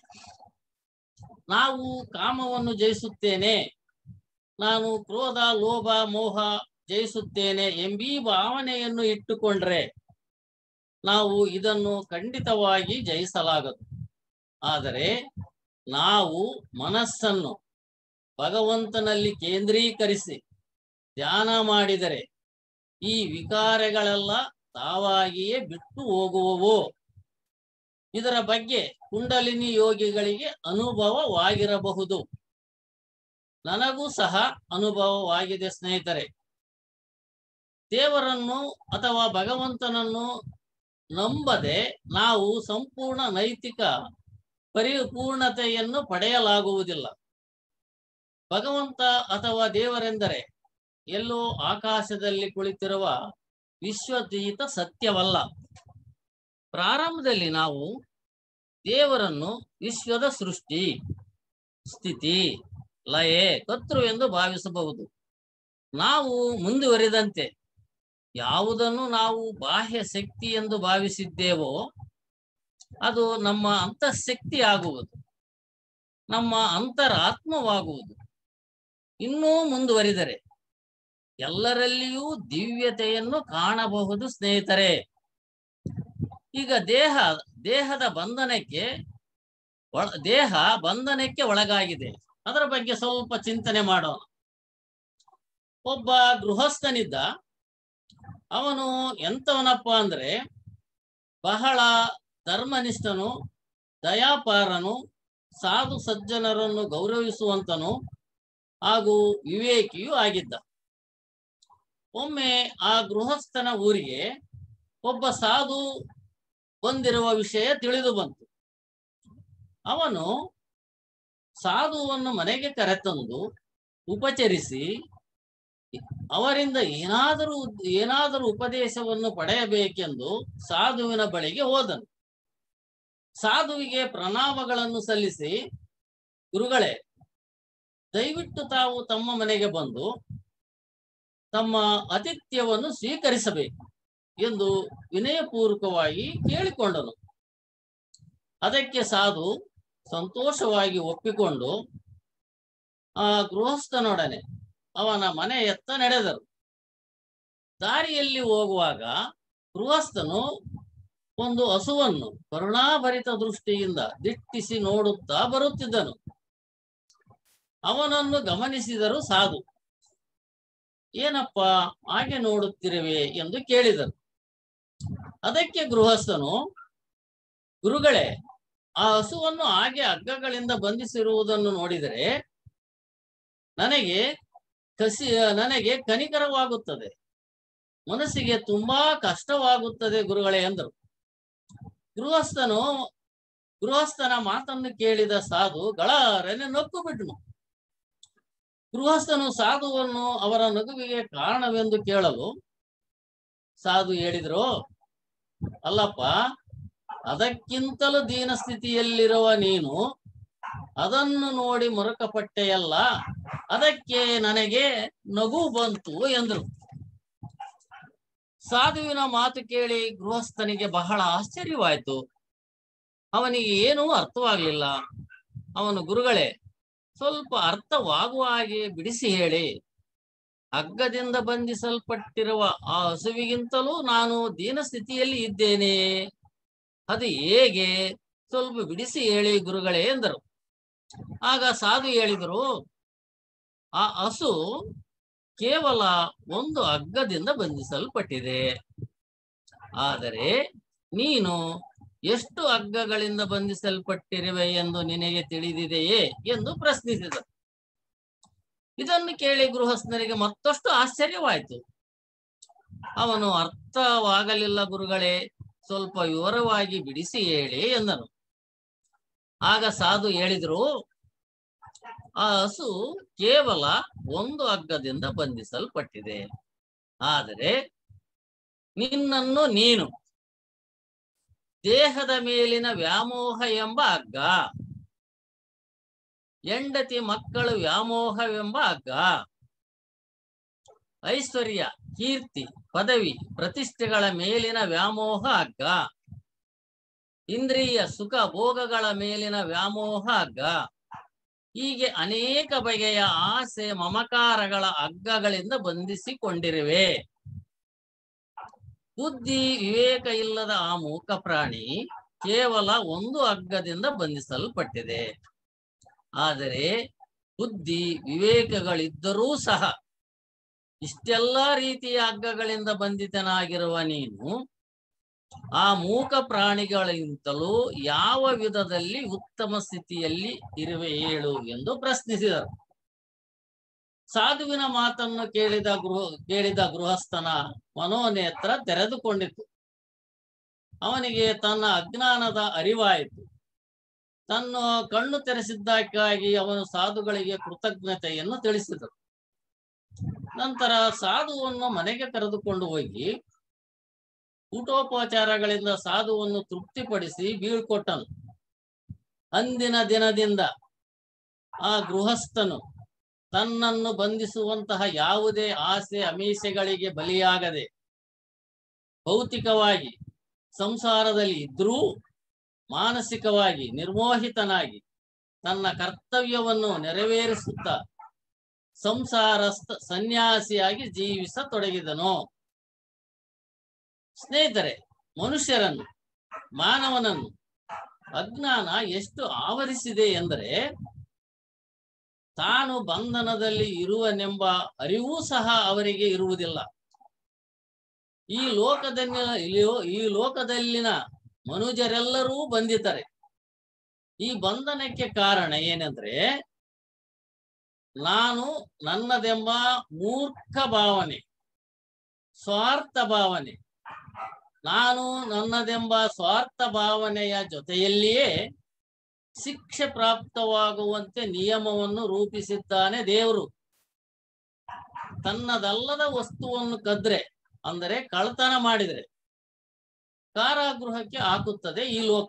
ನಾವು ಕಾಮವನ್ನು ಜಯಿಸುತ್ತೇನೆ, ನಾನು ಕ್ರೋಧ, ಲೋಭ, ಮೋಹ ಜಯಿಸುತ್ತೇನೆ ಎಂಬೀ ಭಾವನೆಯನ್ನು ಇಟ್ಟುಕೊಂಡ್ರೆ ನಾವು ಇದನ್ನು ಖಂಡಿತವಾಗಿ ಜಯಿಸಲಾಗದು. ಆದರೆ ನಾವು ಮನಸ್ಸನ್ನು ಭಗವಂತನಲ್ಲಿ ಕೇಂದ್ರೀಕರಿಸಿ ಧ್ಯಾನ ಮಾಡಿದರೆ ಈ ವಿಕಾರಗಳೆಲ್ಲ ತಾವಾಗಿಯೇ ಬಿಟ್ಟು ಹೋಗುವವು. ಇದರ ಬಗ್ಗೆ ಕುಂಡಲಿನಿ ಯೋಗಿಗಳಿಗೆ ಅನುಭವವಾಗಿರಬಹುದು. ನನಗೂ ಸಹ ಅನುಭವವಾಗಿದೆ ಸ್ನೇಹಿತರೆ. ದೇವರನ್ನು ಅಥವಾ ಭಗವಂತನನ್ನು ನಂಬದೆ ನಾವು ಸಂಪೂರ್ಣ ನೈತಿಕ ಪರಿಪೂರ್ಣತೆಯನ್ನು ಪಡೆಯಲಾಗುವುದಿಲ್ಲ. ಭಗವಂತ ಅಥವಾ ದೇವರೆಂದರೆ ಎಲ್ಲೋ ಆಕಾಶದಲ್ಲಿ ಕುಳಿತಿರುವ ವಿಶ್ವತೀತ ಸತ್ಯವಲ್ಲ. ಪ್ರಾರಂಭದಲ್ಲಿ ನಾವು ದೇವರನ್ನು ವಿಶ್ವದ ಸೃಷ್ಟಿ, ಸ್ಥಿತಿ, ಲಯೆ, ಕರ್ತೃ ಎಂದು ಭಾವಿಸಬಹುದು. ನಾವು ಮುಂದುವರಿದಂತೆ ಯಾವುದನ್ನು ನಾವು ಬಾಹ್ಯ ಶಕ್ತಿ ಎಂದು ಭಾವಿಸಿದ್ದೇವೋ ಅದು ನಮ್ಮ ಅಂತಃಶಕ್ತಿ ಆಗುವುದು, ನಮ್ಮ ಅಂತರಾತ್ಮವಾಗುವುದು. ಇನ್ನೂ ಮುಂದುವರಿದರೆ ಎಲ್ಲರಲ್ಲಿಯೂ ದಿವ್ಯತೆಯನ್ನು ಕಾಣಬಹುದು ಸ್ನೇಹಿತರೆ. ಈಗ ದೇಹ ದೇಹದ ಬಂಧನಕ್ಕೆ ದೇಹ ಬಂಧನಕ್ಕೆ ಒಳಗಾಗಿದೆ. ಅದರ ಬಗ್ಗೆ ಸ್ವಲ್ಪ ಚಿಂತನೆ ಮಾಡೋಣ. ಒಬ್ಬ ಗೃಹಸ್ಥನಿದ್ದ. ಅವನು ಎಂತವನಪ್ಪ ಅಂದ್ರೆ ಬಹಳ ಧರ್ಮನಿಷ್ಠನು, ದಯಾಪಾರನು, ಸಾಧು ಸಜ್ಜನರನ್ನು ಗೌರವಿಸುವಂತನು ಹಾಗೂ ವಿವೇಕಿಯೂ ಆಗಿದ್ದ. ಒಮ್ಮೆ ಆ ಗೃಹಸ್ಥನ ಊರಿಗೆ ಒಬ್ಬ ಸಾಧು ಬಂದಿರುವ ವಿಷಯ ತಿಳಿದು ಬಂತು. ಅವನು ಸಾಧುವನ್ನು ಮನೆಗೆ ಕರೆತಂದು ಉಪಚರಿಸಿ ಅವರಿಂದ ಏನಾದರೂ ಏನಾದರೂ ಉಪದೇಶವನ್ನು ಪಡೆಯಬೇಕೆಂದು ಸಾಧುವಿನ ಬಳಿಗೆ ಹೋದನು. ಸಾಧುವಿಗೆ ಪ್ರಣಾಮಗಳನ್ನು ಸಲ್ಲಿಸಿ, ಗುರುಗಳೇ, ದಯವಿಟ್ಟು ತಾವು ತಮ್ಮ ಮನೆಗೆ ಬಂದು ತಮ್ಮ ಆತಿಥ್ಯವನ್ನು ಸ್ವೀಕರಿಸಬೇಕು ಎಂದು ವಿನಯಪೂರ್ವಕವಾಗಿ ಕೇಳಿಕೊಂಡನು. ಅದಕ್ಕೆ ಸಾಧು ಸಂತೋಷವಾಗಿ ಒಪ್ಪಿಕೊಂಡು ಆ ಗೃಹಸ್ಥನೊಡನೆ ಅವನ ಮನೆಯತ್ತ ನಡೆದರು. ದಾರಿಯಲ್ಲಿ ಹೋಗುವಾಗ ಗೃಹಸ್ಥನು ಒಂದು ಹಸುವನ್ನು ಕರುಣಾಭರಿತ ದೃಷ್ಟಿಯಿಂದ ದಿಟ್ಟಿಸಿ ನೋಡುತ್ತಾ ಬರುತ್ತಿದ್ದನು. ಅವನನ್ನು ಗಮನಿಸಿದರು ಸಾಧು. ಏನಪ್ಪ ಹಾಗೆ ನೋಡುತ್ತಿರುವೆ ಎಂದು ಕೇಳಿದರು. ಅದಕ್ಕೆ ಗೃಹಸ್ಥನು, ಗುರುಗಳೇ, ಆ ಹಸುವನ್ನು ಹಾಗೆ ಹಗ್ಗಗಳಿಂದ ಬಂಧಿಸಿರುವುದನ್ನು ನೋಡಿದರೆ ನನಗೆ ಕಸಿ ನನಗೆ ಕನಿಕರವಾಗುತ್ತದೆ, ಮನಸ್ಸಿಗೆ ತುಂಬಾ ಕಷ್ಟವಾಗುತ್ತದೆ ಗುರುಗಳೇ ಎಂದರು. ಗೃಹಸ್ಥನು ಗೃಹಸ್ಥನ ಮಾತನ್ನು ಕೇಳಿದ ಸಾಧು ಗಳರನೆ ನಕ್ಕು ಬಿಟ್ಟನು. ಗೃಹಸ್ಥನು ಸಾಧುವನ್ನು ಅವರ ನಗುವಿಗೆ ಕಾರಣವೆಂದು ಕೇಳಲು ಸಾಧು ಹೇಳಿದ್ರು, ಅಲ್ಲಪ್ಪ, ಅದಕ್ಕಿಂತಲೂ ದೀನ ಸ್ಥಿತಿಯಲ್ಲಿರುವ ನೀನು ಅದನ್ನು ನೋಡಿ ಮರುಕಪಟ್ಟೆಯಲ್ಲ, ಅದಕ್ಕೆ ನನಗೆ ನಗು ಬಂತು ಎಂದರು. ಸಾಧುವಿನ ಮಾತು ಕೇಳಿ ಗೃಹಸ್ಥನಿಗೆ ಬಹಳ ಆಶ್ಚರ್ಯವಾಯಿತು. ಅವನಿಗೆ ಏನೂ ಅರ್ಥವಾಗಲಿಲ್ಲ. ಅವನು, ಗುರುಗಳೇ, ಸ್ವಲ್ಪ ಅರ್ಥವಾಗುವ ಹಾಗೆ ಬಿಡಿಸಿ ಹೇಳಿ. ಹಗ್ಗದಿಂದ ಬಂಧಿಸಲ್ಪಟ್ಟಿರುವ ಆ ಹಸುವಿಗಿಂತಲೂ ನಾನು ದೀನ ಸ್ಥಿತಿಯಲ್ಲಿ ಇದ್ದೇನೆ, ಅದು ಹೇಗೆ? ಸ್ವಲ್ಪ ಬಿಡಿಸಿ ಹೇಳಿ ಗುರುಗಳೇ ಎಂದರು. ಆಗ ಸಾಧು ಹೇಳಿದರು, ಆ ಹಸು ಕೇವಲ ಒಂದು ಹಗ್ಗದಿಂದ ಬಂಧಿಸಲ್ಪಟ್ಟಿದೆ, ಆದರೆ ನೀನು ಎಷ್ಟು ಹಗ್ಗಗಳಿಂದ ಬಂಧಿಸಲ್ಪಟ್ಟಿರುವೆ ಎಂದು ನಿನಗೆ ತಿಳಿದಿದೆಯೇ ಎಂದು ಪ್ರಶ್ನಿಸಿದರು. ಇದನ್ನು ಕೇಳಿ ಗೃಹಸ್ಥನಿಗೆ ಮತ್ತಷ್ಟು ಆಶ್ಚರ್ಯವಾಯಿತು. ಅವನು, ಅರ್ಥವಾಗಲಿಲ್ಲ ಗುರುಗಳೇ, ಸ್ವಲ್ಪ ವಿವರವಾಗಿ ಬಿಡಿಸಿ ಹೇಳಿ ಎಂದನು. ಆಗ ಸಾಧು ಹೇಳಿದ್ರು, ಆ ಹಸು ಕೇವಲ ಒಂದು ಹಗ್ಗದಿಂದ ಬಂಧಿಸಲ್ಪಟ್ಟಿದೆ, ಆದರೆ ನಿನ್ನನ್ನು ನೀನು ದೇಹದ ಮೇಲಿನ ವ್ಯಾಮೋಹ ಎಂಬ ಹಗ್ಗ, ಹೆಂಡತಿ ಮಕ್ಕಳು ವ್ಯಾಮೋಹವೆಂಬ ಹಗ್ಗ, ಐಶ್ವರ್ಯ, ಕೀರ್ತಿ, ಪದವಿ, ಪ್ರತಿಷ್ಠೆಗಳ ಮೇಲಿನ ವ್ಯಾಮೋಹ ಹಗ್ಗ, ಇಂದ್ರಿಯ ಸುಖ ಭೋಗಗಳ ಮೇಲಿನ ವ್ಯಾಮೋಹ ಹಗ್ಗ, ಹೀಗೆ ಅನೇಕ ಬಗೆಯ ಆಸೆ ಮಮಕಾರಗಳ ಹಗ್ಗಗಳಿಂದ ಬಂಧಿಸಿಕೊಂಡಿರುವೆ. ಬುದ್ಧಿ ವಿವೇಕ ಇಲ್ಲದ ಆ ಮೂಕ ಪ್ರಾಣಿ ಕೇವಲ ಒಂದು ಹಗ್ಗದಿಂದ ಬಂಧಿಸಲ್ಪಟ್ಟಿದೆ, ಆದರೆ ಬುದ್ಧಿ ವಿವೇಕಗಳಿದ್ದರೂ ಸಹ ಇಷ್ಟೆಲ್ಲ ರೀತಿಯ ಹಗ್ಗಗಳಿಂದ ಬಂಧಿತನಾಗಿರುವ ನೀನು ಆ ಮೂಕ ಪ್ರಾಣಿಗಳಿಗಿಂತಲೂ ಯಾವ ವಿಧದಲ್ಲಿ ಉತ್ತಮ ಸ್ಥಿತಿಯಲ್ಲಿ ಇರುವೆ ಹೇಳು ಎಂದು ಪ್ರಶ್ನಿಸಿದರು. ಸಾಧುವಿನ ಮಾತನ್ನು ಕೇಳಿದ ಗೃಹ ಕೇಳಿದ ಗೃಹಸ್ಥನ ಮನೋನೇತ್ರ ತೆರೆದುಕೊಂಡಿತು. ಅವನಿಗೆ ತನ್ನ ಅಜ್ಞಾನದ ಅರಿವಾಯಿತು. ತನ್ನ ಕಣ್ಣು ತೆರೆಸಿದ್ದಕ್ಕಾಗಿ ಅವನು ಸಾಧುಗಳಿಗೆ ಕೃತಜ್ಞತೆಯನ್ನು ತಿಳಿಸಿದರು. ನಂತರ ಸಾಧುವನ್ನು ಮನೆಗೆ ಕರೆದುಕೊಂಡು ಹೋಗಿ ಊಟೋಪಚಾರಗಳಿಂದ ಸಾಧುವನ್ನು ತೃಪ್ತಿಪಡಿಸಿ ಬೀಳ್ಕೊಟ್ಟನು. ಅಂದಿನ ದಿನದಿಂದ ಆ ಗೃಹಸ್ಥನು ತನ್ನನ್ನು ಬಂಧಿಸುವಂತಹ ಯಾವುದೇ ಆಸೆ ಅಮೀಸೆಗಳಿಗೆ ಬಲಿಯಾಗದೆ ಭೌತಿಕವಾಗಿ ಸಂಸಾರದಲ್ಲಿ ಇದ್ರೂ ಮಾನಸಿಕವಾಗಿ ನಿರ್ಮೋಹಿತನಾಗಿ ತನ್ನ ಕರ್ತವ್ಯವನ್ನು ನೆರವೇರಿಸುತ್ತಾ ಸಂಸಾರಸ್ಥ ಸನ್ಯಾಸಿಯಾಗಿ ಜೀವಿಸತೊಡಗಿದನು. ಸ್ನೇಹಿತರೆ, ಮನುಷ್ಯರನ್ನು ಮಾನವನನ್ನು ಅಜ್ಞಾನ ಎಷ್ಟು ಆವರಿಸಿದೆ ಎಂದರೆ ತಾನು ಬಂಧನದಲ್ಲಿ ಇರುವನೆಂಬ ಅರಿವೂ ಸಹ ಅವರಿಗೆ ಇರುವುದಿಲ್ಲ. ಈ ಲೋಕದಲ್ಲಿ ಈ ಲೋಕದಲ್ಲಿನ ಮನುಜರೆಲ್ಲರೂ ಬಂಧಿತರೆ. ಈ ಬಂಧನಕ್ಕೆ ಕಾರಣ ಏನೆಂದ್ರೆ ನಾನು ನನ್ನದೆಂಬ ಮೂರ್ಖ ಭಾವನೆ, ಸ್ವಾರ್ಥ ಭಾವನೆ. ನಾನು ನನ್ನದೆಂಬ ಸ್ವಾರ್ಥ ಭಾವನೆಯ ಜೊತೆಯಲ್ಲಿಯೇ ಶಿಕ್ಷೆ ಪ್ರಾಪ್ತವಾಗುವಂತೆ ನಿಯಮವನ್ನು ರೂಪಿಸಿದ್ದಾನೆ ದೇವರು. ತನ್ನದಲ್ಲದ ವಸ್ತುವನ್ನು ಕದ್ರೆ ಅಂದರೆ ಕಳ್ಳತನ ಮಾಡಿದರೆ ಕಾರಾಗೃಹಕ್ಕೆ ಹಾಕುತ್ತದೆ ಈ ಲೋಕ.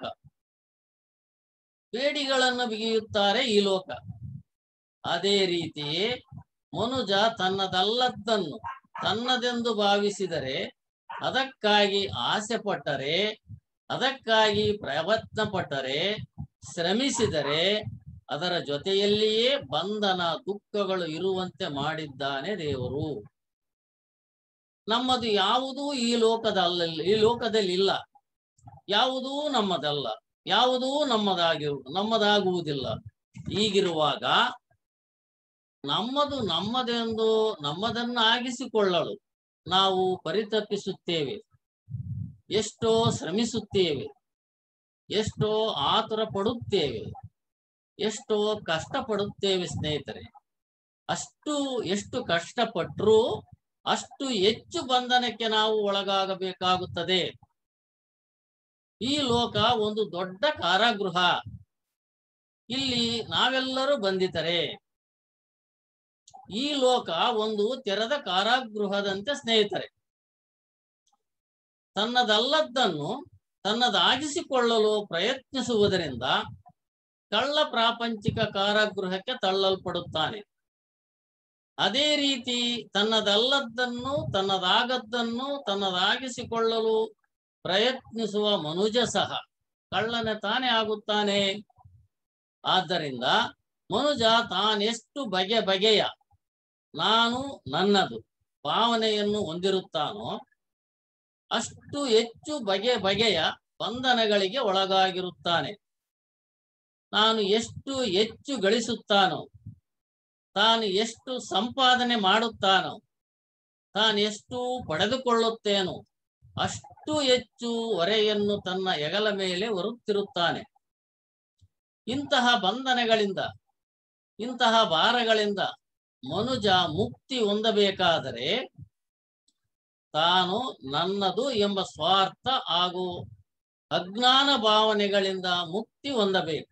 ಬೇಡಿಗಳನ್ನು ಬಿಗಿಯುತ್ತಾರೆ ಈ ಲೋಕ. ಅದೇ ರೀತಿಯೇ ಮನುಜ ತನ್ನದಲ್ಲದ್ದನ್ನು ತನ್ನದೆಂದು ಭಾವಿಸಿದರೆ, ಅದಕ್ಕಾಗಿ ಆಸೆ ಪಟ್ಟರೆ, ಅದಕ್ಕಾಗಿ ಪ್ರಯತ್ನ ಪಟ್ಟರೆ, ಶ್ರಮಿಸಿದರೆ ಅದರ ಜೊತೆಯಲ್ಲಿಯೇ ಬಂಧನ ದುಃಖಗಳು ಇರುವಂತೆ ಮಾಡಿದ್ದಾನೆ ದೇವರು. ನಮ್ಮದು ಯಾವುದೂ ಈ ಲೋಕದಲ್ಲಿ ಈ ಲೋಕದಲ್ಲಿ ಇಲ್ಲ. ಯಾವುದೂ ನಮ್ಮದಲ್ಲ, ಯಾವುದೂ ನಮ್ಮದಾಗಿ ನಮ್ಮದಾಗುವುದಿಲ್ಲ. ಹೀಗಿರುವಾಗ ನಮ್ಮದು ನಮ್ಮದೆಂದು ನಮ್ಮದನ್ನಾಗಿಸಿಕೊಳ್ಳಲು ನಾವು ಪರಿತಪಿಸುತ್ತೇವೆ, ಎಷ್ಟೋ ಶ್ರಮಿಸುತ್ತೇವೆ, ಎಷ್ಟೋ ಆತುರ ಪಡುತ್ತೇವೆ, ಎಷ್ಟೋ ಕಷ್ಟಪಡುತ್ತೇವೆ ಸ್ನೇಹಿತರೆ. ಅಷ್ಟು ಎಷ್ಟು ಕಷ್ಟಪಟ್ಟರೂ ಅಷ್ಟು ಹೆಚ್ಚು ಬಂಧನಕ್ಕೆ ನಾವು ಒಳಗಾಗಬೇಕಾಗುತ್ತದೆ. ಈ ಲೋಕ ಒಂದು ದೊಡ್ಡ ಕಾರಾಗೃಹ. ಇಲ್ಲಿ ನಾವೆಲ್ಲರೂ ಬಂಧಿತರೆ. ಈ ಲೋಕ ಒಂದು ತೆರೆದ ಕಾರಾಗೃಹದಂತೆ ಸ್ನೇಹಿತರೆ. ತನ್ನದಲ್ಲದ್ದನ್ನು ತನ್ನದಾಗಿಸಿಕೊಳ್ಳಲು ಪ್ರಯತ್ನಿಸುವುದರಿಂದ ಕಳ್ಳ ಪ್ರಾಪಂಚಿಕ ಕಾರಾಗೃಹಕ್ಕೆ ತಳ್ಳಲ್ಪಡುತ್ತಾನೆ. ಅದೇ ರೀತಿ ತನ್ನದಲ್ಲದ್ದನ್ನು ತನ್ನದಾಗದ್ದನ್ನು ತನ್ನದಾಗಿಸಿಕೊಳ್ಳಲು ಪ್ರಯತ್ನಿಸುವ ಮನುಜ ಸಹ ಕಳ್ಳನೆ ತಾನೇ ಆಗುತ್ತಾನೆ. ಆದ್ದರಿಂದ ಮನುಜ ತಾನೆಷ್ಟು ಬಗೆ ಬಗೆಯ ನಾನು ನನ್ನದು ಭಾವನೆಯನ್ನು ಹೊಂದಿರುತ್ತಾನೋ ಅಷ್ಟು ಹೆಚ್ಚು ಬಗೆ ಬಗೆಯ ಬಂಧನಗಳಿಗೆ ಒಳಗಾಗಿರುತ್ತಾನೆ. ನಾನು ಎಷ್ಟು ಹೆಚ್ಚು ಗಳಿಸುತ್ತಾನೋ, ತಾನು ಎಷ್ಟು ಸಂಪಾದನೆ ಮಾಡುತ್ತಾನೋ, ತಾನು ಎಷ್ಟು ಪಡೆದುಕೊಳ್ಳುತ್ತೇನೋ ಅಷ್ಟು ಹೆಚ್ಚು ಹೊರೆಯನ್ನು ತನ್ನ ಹೆಗಲ ಮೇಲೆ ಹೊರುತ್ತಿರುತ್ತಾನೆ. ಇಂತಹ ಬಂಧನಗಳಿಂದ, ಇಂತಹ ಭಾರಗಳಿಂದ ಮನುಜ ಮುಕ್ತಿ ಹೊಂದಬೇಕಾದರೆ ತಾನು ನನ್ನದು ಎಂಬ ಸ್ವಾರ್ಥ ಹಾಗೂ ಅಜ್ಞಾನ ಭಾವನೆಗಳಿಂದ ಮುಕ್ತಿ ಹೊಂದಬೇಕು.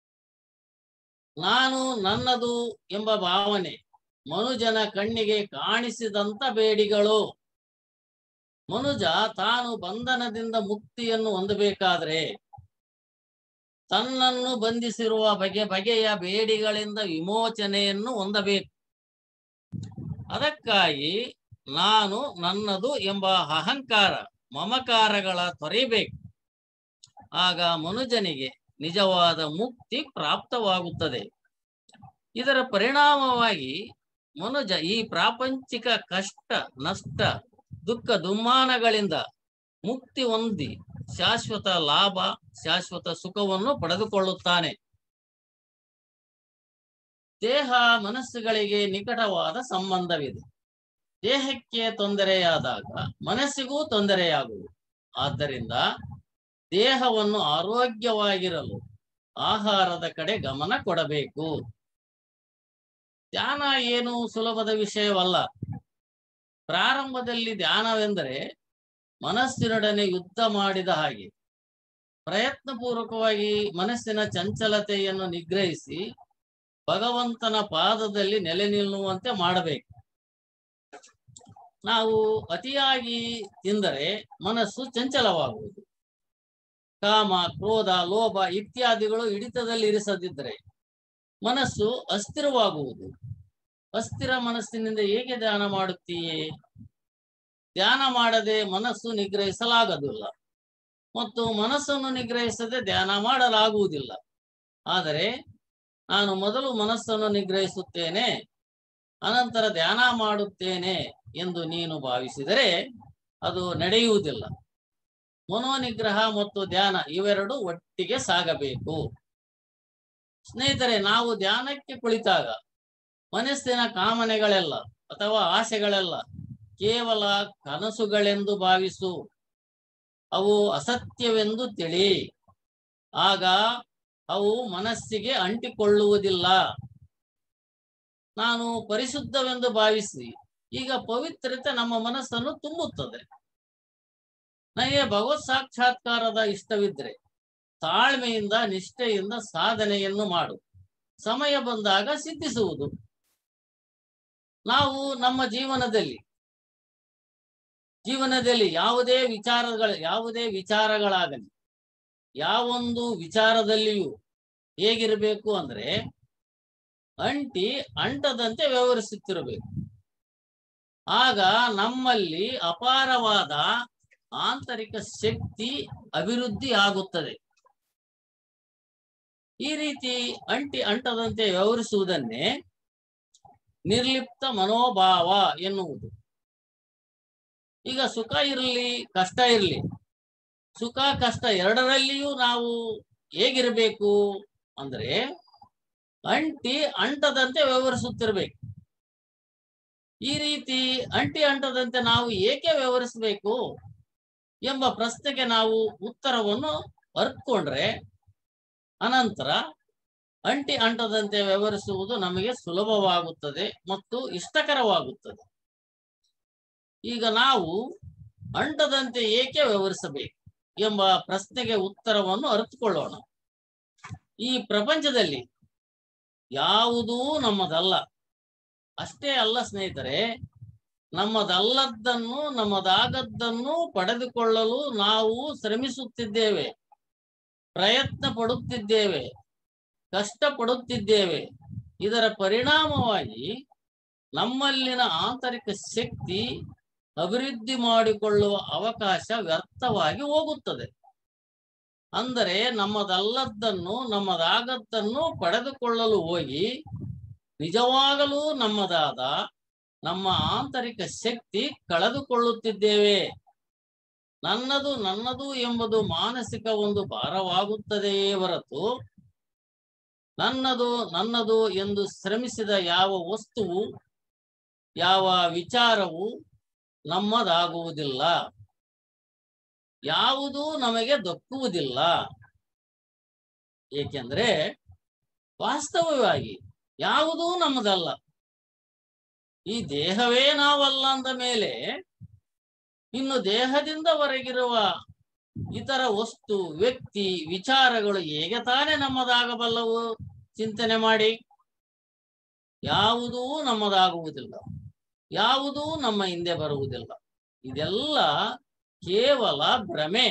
ನಾನು ನನ್ನದು ಎಂಬ ಭಾವನೆ ಮನುಜನ ಕಣ್ಣಿಗೆ ಕಾಣಿಸಿದಂತ ಬೇಡಿಗಳು. ಮನುಜ ತಾನು ಬಂಧನದಿಂದ ಮುಕ್ತಿಯನ್ನು ಹೊಂದಬೇಕಾದ್ರೆ ತನ್ನನ್ನು ಬಂಧಿಸಿರುವ ಬಗೆ ಬಗೆಯ ಬೇಡಿಗಳಿಂದ ವಿಮೋಚನೆಯನ್ನು ಹೊಂದಬೇಕು. ಅದಕ್ಕಾಗಿ ನಾನು ನನ್ನದು ಎಂಬ ಅಹಂಕಾರ ಮಮಕಾರಗಳ ತೊರೆಯಬೇಕು. ಆಗ ಮನುಜನಿಗೆ ನಿಜವಾದ ಮುಕ್ತಿ ಪ್ರಾಪ್ತವಾಗುತ್ತದೆ. ಇದರ ಪರಿಣಾಮವಾಗಿ ಮನುಜ ಈ ಪ್ರಾಪಂಚಿಕ ಕಷ್ಟ ನಷ್ಟ ದುಃಖ ದುಮ್ಮಾನಗಳಿಂದ ಮುಕ್ತಿ ಹೊಂದಿ ಶಾಶ್ವತ ಲಾಭ ಶಾಶ್ವತ ಸುಖವನ್ನು ಪಡೆದುಕೊಳ್ಳುತ್ತಾನೆ. ದೇಹ ಮನಸ್ಸುಗಳಿಗೆ ನಿಕಟವಾದ ಸಂಬಂಧವಿದೆ. ದೇಹಕ್ಕೆ ತೊಂದರೆಯಾದಾಗ ಮನಸ್ಸಿಗೂ ತೊಂದರೆಯಾಗುವುದು. ಆದ್ದರಿಂದ ದೇಹವನ್ನು ಆರೋಗ್ಯವಾಗಿರಲು ಆಹಾರದ ಕಡೆ ಗಮನ ಕೊಡಬೇಕು. ಧ್ಯಾನ ಏನು ಸುಲಭದ ವಿಷಯವಲ್ಲ. ಪ್ರಾರಂಭದಲ್ಲಿ ಧ್ಯಾನವೆಂದರೆ ಮನಸ್ಸಿನೊಡನೆ ಯುದ್ಧ ಮಾಡಿದ ಹಾಗೆ. ಪ್ರಯತ್ನಪೂರ್ವಕವಾಗಿ ಮನಸ್ಸಿನ ಚಂಚಲತೆಯನ್ನು ನಿಗ್ರಹಿಸಿ ಭಗವಂತನ ಪಾದದಲ್ಲಿ ನೆಲೆ ನಿಲ್ಲುವಂತೆ ಮಾಡಬೇಕು. ನಾವು ಅತಿಯಾಗಿ ತಿಂದರೆ ಮನಸ್ಸು ಚಂಚಲವಾಗುವುದು. ಕಾಮ, ಕ್ರೋಧ, ಲೋಭ ಇತ್ಯಾದಿಗಳು ಹಿಡಿತದಲ್ಲಿ ಇರಿಸದಿದ್ದರೆ ಮನಸ್ಸು ಅಸ್ಥಿರವಾಗುವುದು. ಅಸ್ಥಿರ ಮನಸ್ಸಿನಿಂದ ಹೇಗೆ ಧ್ಯಾನ ಮಾಡುತ್ತೀಯೇ? ಧ್ಯಾನ ಮಾಡದೆ ಮನಸ್ಸು ನಿಗ್ರಹಿಸಲಾಗದಿಲ್ಲ ಮತ್ತು ಮನಸ್ಸನ್ನು ನಿಗ್ರಹಿಸದೆ ಧ್ಯಾನ ಮಾಡಲಾಗುವುದಿಲ್ಲ. ಆದರೆ ನಾನು ಮೊದಲು ಮನಸ್ಸನ್ನು ನಿಗ್ರಹಿಸುತ್ತೇನೆ, ಅನಂತರ ಧ್ಯಾನ ಮಾಡುತ್ತೇನೆ ಎಂದು ನೀನು ಭಾವಿಸಿದರೆ ಅದು ನಡೆಯುವುದಿಲ್ಲ. ಮನೋನಿಗ್ರಹ ಮತ್ತು ಧ್ಯಾನ ಇವೆರಡು ಒಟ್ಟಿಗೆ ಸಾಗಬೇಕು. ಸ್ನೇಹಿತರೆ, ನಾವು ಧ್ಯಾನಕ್ಕೆ ಕುಳಿತಾಗ ಮನಸ್ಸಿನ ಕಾಮನೆಗಳೆಲ್ಲ ಅಥವಾ ಆಸೆಗಳೆಲ್ಲ ಕೇವಲ ಕನಸುಗಳೆಂದು ಭಾವಿಸು. ಅವು ಅಸತ್ಯವೆಂದು ತಿಳಿ. ಆಗ ಅವು ಮನಸ್ಸಿಗೆ ಅಂಟಿಕೊಳ್ಳುವುದಿಲ್ಲ. ನಾನು ಪರಿಶುದ್ಧವೆಂದು ಭಾವಿಸಿ ಈಗ ಪವಿತ್ರತೆ ನಮ್ಮ ಮನಸ್ಸನ್ನು ತುಂಬುತ್ತದೆ. ನನಗೆ ಭಗವತ್ ಸಾಕ್ಷಾತ್ಕಾರದ ಇಷ್ಟವಿದ್ರೆ ತಾಳ್ಮೆಯಿಂದ ನಿಷ್ಠೆಯಿಂದ ಸಾಧನೆಯನ್ನು ಮಾಡು. ಸಮಯ ಬಂದಾಗ ಸಿದ್ಧಿಸುವುದು. ನಾವು ನಮ್ಮ ಜೀವನದಲ್ಲಿ ಜೀವನದಲ್ಲಿ ಯಾವುದೇ ವಿಚಾರಗಳ ಯಾವುದೇ ವಿಚಾರಗಳಾಗಲಿ ಯಾವೊಂದು ವಿಚಾರದಲ್ಲಿಯೂ ಹೇಗಿರಬೇಕು ಅಂದ್ರೆ ಅಂಟಿ ಅಂಟದಂತೆ ವ್ಯವಹರಿಸುತ್ತಿರಬೇಕು. ಆಗ ನಮ್ಮಲ್ಲಿ ಅಪಾರವಾದ ಆಂತರಿಕ ಶಕ್ತಿ ಅಭಿವೃದ್ಧಿ ಆಗುತ್ತದೆ. ಈ ರೀತಿ ಅಂಟಿ ಅಂಟದಂತೆ ವ್ಯವಹರಿಸುವುದನ್ನೇ ನಿರ್ಲಿಪ್ತ ಮನೋಭಾವ ಎನ್ನುವುದು. ಈಗ ಸುಖ ಇರಲಿ ಕಷ್ಟ ಇರಲಿ ಸುಖ ಕಷ್ಟ ಎರಡರಲ್ಲಿಯೂ ನಾವು ಹೇಗಿರಬೇಕು ಅಂದ್ರೆ ಅಂಟಿ ಅಂಟದಂತೆ ವ್ಯವಹರಿಸುತ್ತಿರ್ಬೇಕು. ಈ ರೀತಿ ಅಂಟಿ ಅಂಟದಂತೆ ನಾವು ಏಕೆ ವ್ಯವಹರಿಸಬೇಕು ಎಂಬ ಪ್ರಶ್ನೆಗೆ ನಾವು ಉತ್ತರವನ್ನು ಅರ್ಥಕೊಂಡ್ರೆ ಅನಂತರ ಅಂಟಿ ಅಂಟದಂತೆ ವ್ಯವಹರಿಸುವುದು ನಮಗೆ ಸುಲಭವಾಗುತ್ತದೆ ಮತ್ತು ಇಷ್ಟಕರವಾಗುತ್ತದೆ. ಈಗ ನಾವು ಅಂಟದಂತೆ ಏಕೆ ವ್ಯವಹರಿಸಬೇಕು ಎಂಬ ಪ್ರಶ್ನೆಗೆ ಉತ್ತರವನ್ನು ಅರ್ಥಕೊಳ್ಳೋಣ. ಈ ಪ್ರಪಂಚದಲ್ಲಿ ಯಾವುದೂ ನಮ್ಮದಲ್ಲ. ಅಷ್ಟೇ ಅಲ್ಲ ಸ್ನೇಹಿತರೆ, ನಮ್ಮದಲ್ಲದ್ದನ್ನು ನಮ್ಮದಾಗದ್ದನ್ನು ಪಡೆದುಕೊಳ್ಳಲು ನಾವು ಶ್ರಮಿಸುತ್ತಿದ್ದೇವೆ, ಪ್ರಯತ್ನ ಪಡುತ್ತಿದ್ದೇವೆ, ಕಷ್ಟ ಪಡುತ್ತಿದ್ದೇವೆ. ಇದರ ಪರಿಣಾಮವಾಗಿ ನಮ್ಮಲ್ಲಿನ ಆಂತರಿಕ ಶಕ್ತಿ ಅಭಿವೃದ್ಧಿ ಮಾಡಿಕೊಳ್ಳುವ ಅವಕಾಶ ವ್ಯರ್ಥವಾಗಿ ಹೋಗುತ್ತದೆ. ಅಂದರೆ ನಮ್ಮದಲ್ಲದ್ದನ್ನು ನಮ್ಮದಾಗದ್ದನ್ನು ಪಡೆದುಕೊಳ್ಳಲು ಹೋಗಿ ನಿಜವಾಗಲೂ ನಮ್ಮದಾದ ನಮ್ಮ ಆಂತರಿಕ ಶಕ್ತಿ ಕಳೆದುಕೊಳ್ಳುತ್ತಿದ್ದೇವೆ. ನನ್ನದು ನನ್ನದು ಎಂಬುದು ಮಾನಸಿಕ ಒಂದು ಭಾರವಾಗುತ್ತದೆಯೇ ಹೊರತು ನನ್ನದು ನನ್ನದು ಎಂದು ಶ್ರಮಿಸಿದ ಯಾವ ವಸ್ತುವು ಯಾವ ವಿಚಾರವು ನಮ್ಮದಾಗುವುದಿಲ್ಲ, ಯಾವುದೂ ನಮಗೆ ದಕ್ಕುವುದಿಲ್ಲ. ಏಕೆಂದ್ರೆ ವಾಸ್ತವವಾಗಿ ಯಾವುದೂ ನಮ್ಮದಲ್ಲ. ಈ ದೇಹವೇ ನಾವಲ್ಲ ಅಂದ ಮೇಲೆ ಇನ್ನು ದೇಹದಿಂದ ಹೊರಗಿರುವ ಇತರ ವಸ್ತು, ವ್ಯಕ್ತಿ, ವಿಚಾರಗಳು ಹೇಗೆ ತಾನೇ ನಮ್ಮದಾಗಬಲ್ಲವು? ಚಿಂತನೆ ಮಾಡಿ. ಯಾವುದೂ ನಮ್ಮದಾಗುವುದಿಲ್ಲ, ಯಾವುದೂ ನಮ್ಮ ಹಿಂದೆ ಬರುವುದಿಲ್ಲ. ಇದೆಲ್ಲ ಕೇವಲ ಭ್ರಮೆ.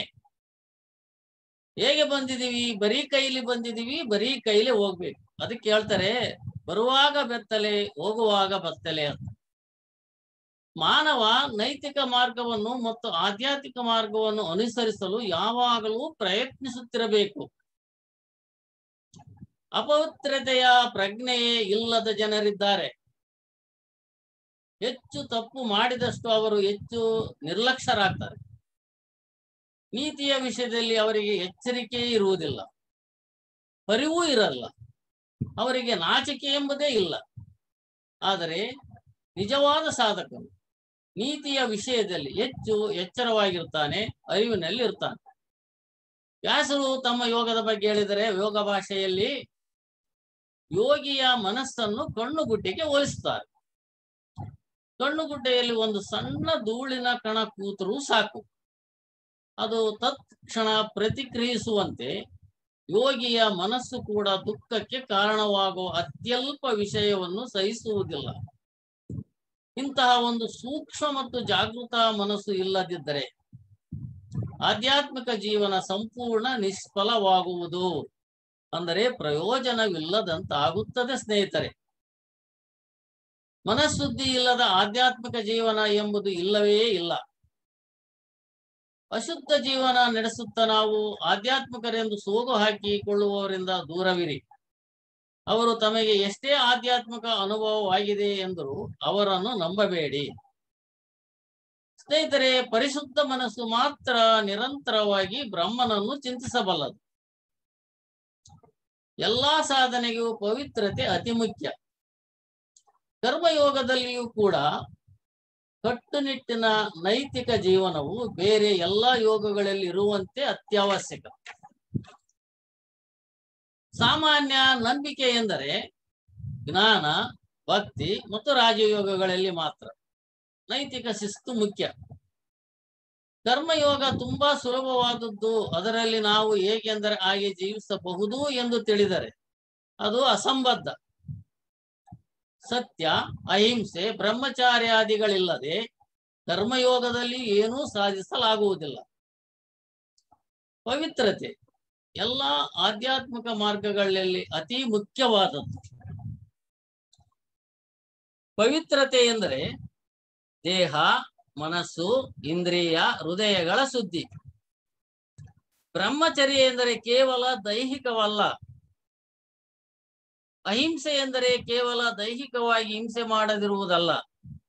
ಹೇಗೆ ಬಂದಿದೀವಿ? ಬರೀ ಕೈಲಿ ಬಂದಿದೀವಿ, ಬರೀ ಕೈಲಿ ಹೋಗ್ಬೇಕು. ಅದಕ್ಕೆ ಹೇಳ್ತಾರೆ, ಬರುವಾಗ ಬೆತ್ತಲೆ, ಹೋಗುವಾಗ ಬತ್ತಲೆ ಅಂತ. ಮಾನವ ನೈತಿಕ ಮಾರ್ಗವನ್ನು ಮತ್ತು ಆಧ್ಯಾತ್ಮಿಕ ಮಾರ್ಗವನ್ನು ಅನುಸರಿಸಲು ಯಾವಾಗಲೂ ಪ್ರಯತ್ನಿಸುತ್ತಿರಬೇಕು. ಅಪವಿತ್ರತೆಯ ಪ್ರಜ್ಞೆಯೇ ಇಲ್ಲದ ಜನರಿದ್ದಾರೆ. ಹೆಚ್ಚು ತಪ್ಪು ಮಾಡಿದಷ್ಟು ಅವರು ಹೆಚ್ಚು ನಿರ್ಲಕ್ಷ್ಯರಾಗ್ತಾರೆ. ನೀತಿಯ ವಿಷಯದಲ್ಲಿ ಅವರಿಗೆ ಎಚ್ಚರಿಕೆ ಇರುವುದಿಲ್ಲ, ಅರಿವು ಇರಲ್ಲ, ಅವರಿಗೆ ನಾಚಿಕೆ ಎಂಬುದೇ ಇಲ್ಲ. ಆದರೆ ನಿಜವಾದ ಸಾಧಕನು ನೀತಿಯ ವಿಷಯದಲ್ಲಿ ಹೆಚ್ಚು ಎಚ್ಚರವಾಗಿರ್ತಾನೆ, ಅರಿವಿನಲ್ಲಿ ಇರ್ತಾನೆ. ವ್ಯಾಸರು ತಮ್ಮ ಯೋಗದ ಬಗ್ಗೆ ಹೇಳಿದರೆ ಯೋಗ ಭಾಷೆಯಲ್ಲಿ ಯೋಗಿಯ ಮನಸ್ಸನ್ನು ಕಣ್ಣುಗುಡ್ಡೆಗೆ ಹೋಲಿಸುತ್ತಾರೆ. ಕಣ್ಣುಗುಡ್ಡೆಯಲ್ಲಿ ಒಂದು ಸಣ್ಣ ಧೂಳಿನ ಕಣ ಕೂತರೂ ಸಾಕು, ಅದು ತತ್ಕ್ಷಣ ಪ್ರತಿಕ್ರಿಯಿಸುವಂತೆ ಯೋಗಿಯ ಮನಸ್ಸು ಕೂಡ ದುಃಖಕ್ಕೆ ಕಾರಣವಾಗುವ ಅತ್ಯಲ್ಪ ವಿಷಯವನ್ನು ಸಹಿಸುವುದಿಲ್ಲ. ಇಂತಹ ಒಂದು ಸೂಕ್ಷ್ಮ ಮತ್ತು ಜಾಗೃತ ಮನಸ್ಸು ಇಲ್ಲದಿದ್ದರೆ ಆಧ್ಯಾತ್ಮಿಕ ಜೀವನ ಸಂಪೂರ್ಣ ನಿಷ್ಫಲವಾಗುವುದು, ಅಂದರೆ ಪ್ರಯೋಜನವಿಲ್ಲದಂತಾಗುತ್ತದೆ. ಸ್ನೇಹಿತರೆ, ಮನಃಶುದ್ಧಿ ಇಲ್ಲದ ಆಧ್ಯಾತ್ಮಿಕ ಜೀವನ ಎಂಬುದು ಇಲ್ಲವೇ ಇಲ್ಲ. ಅಶುದ್ಧ ಜೀವನ ನಡೆಸುತ್ತಾ ನಾವು ಆಧ್ಯಾತ್ಮಿಕರೆಂದು ಸೋಗು ಹಾಕಿಕೊಳ್ಳುವವರಿಂದ ದೂರವಿರಿ. ಅವರು ತಮಗೆ ಎಷ್ಟೇ ಆಧ್ಯಾತ್ಮಿಕ ಅನುಭವವಾಗಿದೆ ಎಂದರೂ ಅವರನ್ನು ನಂಬಬೇಡಿ. ಸ್ನೇಹಿತರೆ, ಪರಿಶುದ್ಧ ಮನಸ್ಸು ಮಾತ್ರ ನಿರಂತರವಾಗಿ ಬ್ರಹ್ಮನನ್ನು ಚಿಂತಿಸಬಲ್ಲದು. ಎಲ್ಲಾ ಸಾಧನೆಗೂ ಪವಿತ್ರತೆ ಅತಿ ಮುಖ್ಯ. ಕರ್ಮಯೋಗದಲ್ಲಿಯೂ ಕೂಡ ಕಟ್ಟುನಿಟ್ಟಿನ ನೈತಿಕ ಜೀವನವು ಬೇರೆ ಎಲ್ಲಾ ಯೋಗಗಳಲ್ಲಿ ಇರುವಂತೆ ಅತ್ಯವಶ್ಯಕ. ಸಾಮಾನ್ಯ ನಂಬಿಕೆ ಎಂದರೆ ಜ್ಞಾನ, ಭಕ್ತಿ ಮತ್ತು ರಾಜಯೋಗಗಳಲ್ಲಿ ಮಾತ್ರ ನೈತಿಕ ಶಿಸ್ತು ಮುಖ್ಯ. ಕರ್ಮಯೋಗ ತುಂಬಾ ಸುಲಭವಾದದ್ದು. ಅದರಲ್ಲಿ ನಾವು ಹೇಗೆಂದರೆ ಹಾಗೆ ಜೀವಿಸಬಹುದು ಎಂದು ತಿಳಿದರೆ ಅದು ಅಸಂಬದ್ಧ. ಸತ್ಯ, ಅಹಿಂಸೆ, ಬ್ರಹ್ಮಚಾರ್ಯಾದಿಗಳಿಲ್ಲದೆ ಕರ್ಮಯೋಗದಲ್ಲಿ ಏನೂ ಸಾಧಿಸಲಾಗುವುದಿಲ್ಲ. ಪವಿತ್ರತೆ ಎಲ್ಲ ಆಧ್ಯಾತ್ಮಿಕ ಮಾರ್ಗಗಳಲ್ಲಿ ಅತಿ ಮುಖ್ಯವಾದದ್ದು. ಪವಿತ್ರತೆ ಎಂದರೆ ದೇಹ, ಮನಸ್ಸು, ಇಂದ್ರಿಯ, ಹೃದಯಗಳ ಶುದ್ಧಿ. ಬ್ರಹ್ಮಚರ್ಯ ಎಂದರೆ ಕೇವಲ ದೈಹಿಕವಲ್ಲ. ಅಹಿಂಸೆ ಎಂದರೆ ಕೇವಲ ದೈಹಿಕವಾಗಿ ಹಿಂಸೆ ಮಾಡದಿರುವುದಲ್ಲ.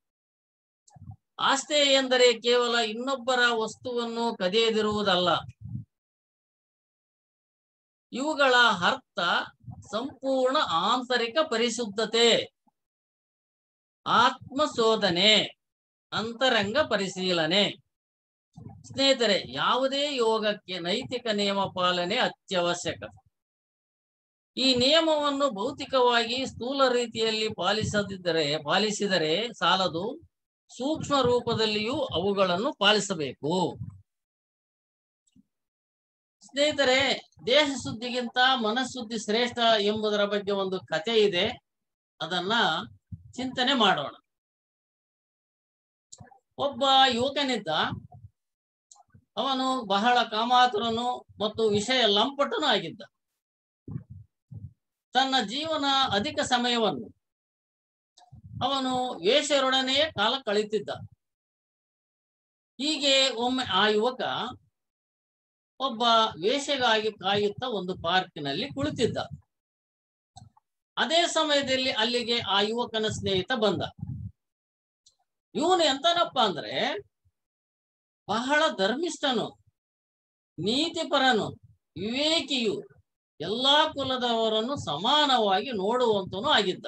ಆಸ್ತೆ ಎಂದರೆ ಕೇವಲ ಇನ್ನೊಬ್ಬರ ವಸ್ತುವನ್ನು ಕದಿಯದಿರುವುದಲ್ಲ. ಇವುಗಳ ಅರ್ಥ ಸಂಪೂರ್ಣ ಆಂತರಿಕ ಪರಿಶುದ್ಧತೆ, ಆತ್ಮಶೋಧನೆ, ಅಂತರಂಗ ಪರಿಶೀಲನೆ. ಸ್ನೇಹಿತರೆ, ಯಾವುದೇ ಯೋಗಕ್ಕೆ ನೈತಿಕ ನಿಯಮ ಪಾಲನೆ ಅತ್ಯವಶ್ಯಕ. ಈ ನಿಯಮವನ್ನು ಭೌತಿಕವಾಗಿ ಸ್ಥೂಲ ರೀತಿಯಲ್ಲಿ ಪಾಲಿಸದಿದ್ದರೆ ಪಾಲಿಸಿದರೆ ಸಾಲದು, ಸೂಕ್ಷ್ಮ ರೂಪದಲ್ಲಿಯೂ ಅವುಗಳನ್ನು ಪಾಲಿಸಬೇಕು. ಸ್ನೇಹಿತರೆ, ದೇಹ ಶುದ್ಧಿಗಿಂತ ಮನಃಶುದ್ಧಿ ಶ್ರೇಷ್ಠ ಎಂಬುದರ ಬಗ್ಗೆ ಒಂದು ಕಥೆ ಇದೆ, ಅದನ್ನ ಚಿಂತನೆ ಮಾಡೋಣ. ಒಬ್ಬ ಯುವಕನಿದ್ದ. ಅವನು ಬಹಳ ಕಾಮಾತುರನು ಮತ್ತು ವಿಷಯ ಲಂಪಟನು ಆಗಿದ್ದ. ತನ್ನ ಜೀವನ ಅಧಿಕ ಸಮಯವನ್ನು ಅವನು ವೇಶ್ಯರೊಡನೆಯೇ ಕಾಲ ಕಳೆಯುತ್ತಿದ್ದ. ಹೀಗೆ ಒಮ್ಮೆ ಆ ಯುವಕ ಒಬ್ಬ ವೇಶ್ಯೆಗಾಗಿ ಕಾಯುತ್ತಾ ಒಂದು ಪಾರ್ಕಿನಲ್ಲಿ ಕುಳಿತಿದ್ದ. ಅದೇ ಸಮಯದಲ್ಲಿ ಅಲ್ಲಿಗೆ ಆ ಯುವಕನ ಸ್ನೇಹಿತ ಬಂದ. ಇವನು ಎಂತನಪ್ಪ ಅಂದ್ರೆ ಬಹಳ ಧರ್ಮಿಷ್ಠನು, ನೀತಿಪರನು, ವಿವೇಕಿಯು, ಎಲ್ಲಾ ಕುಲದವರನ್ನು ಸಮಾನವಾಗಿ ನೋಡುವಂತನು ಆಗಿದ್ದ.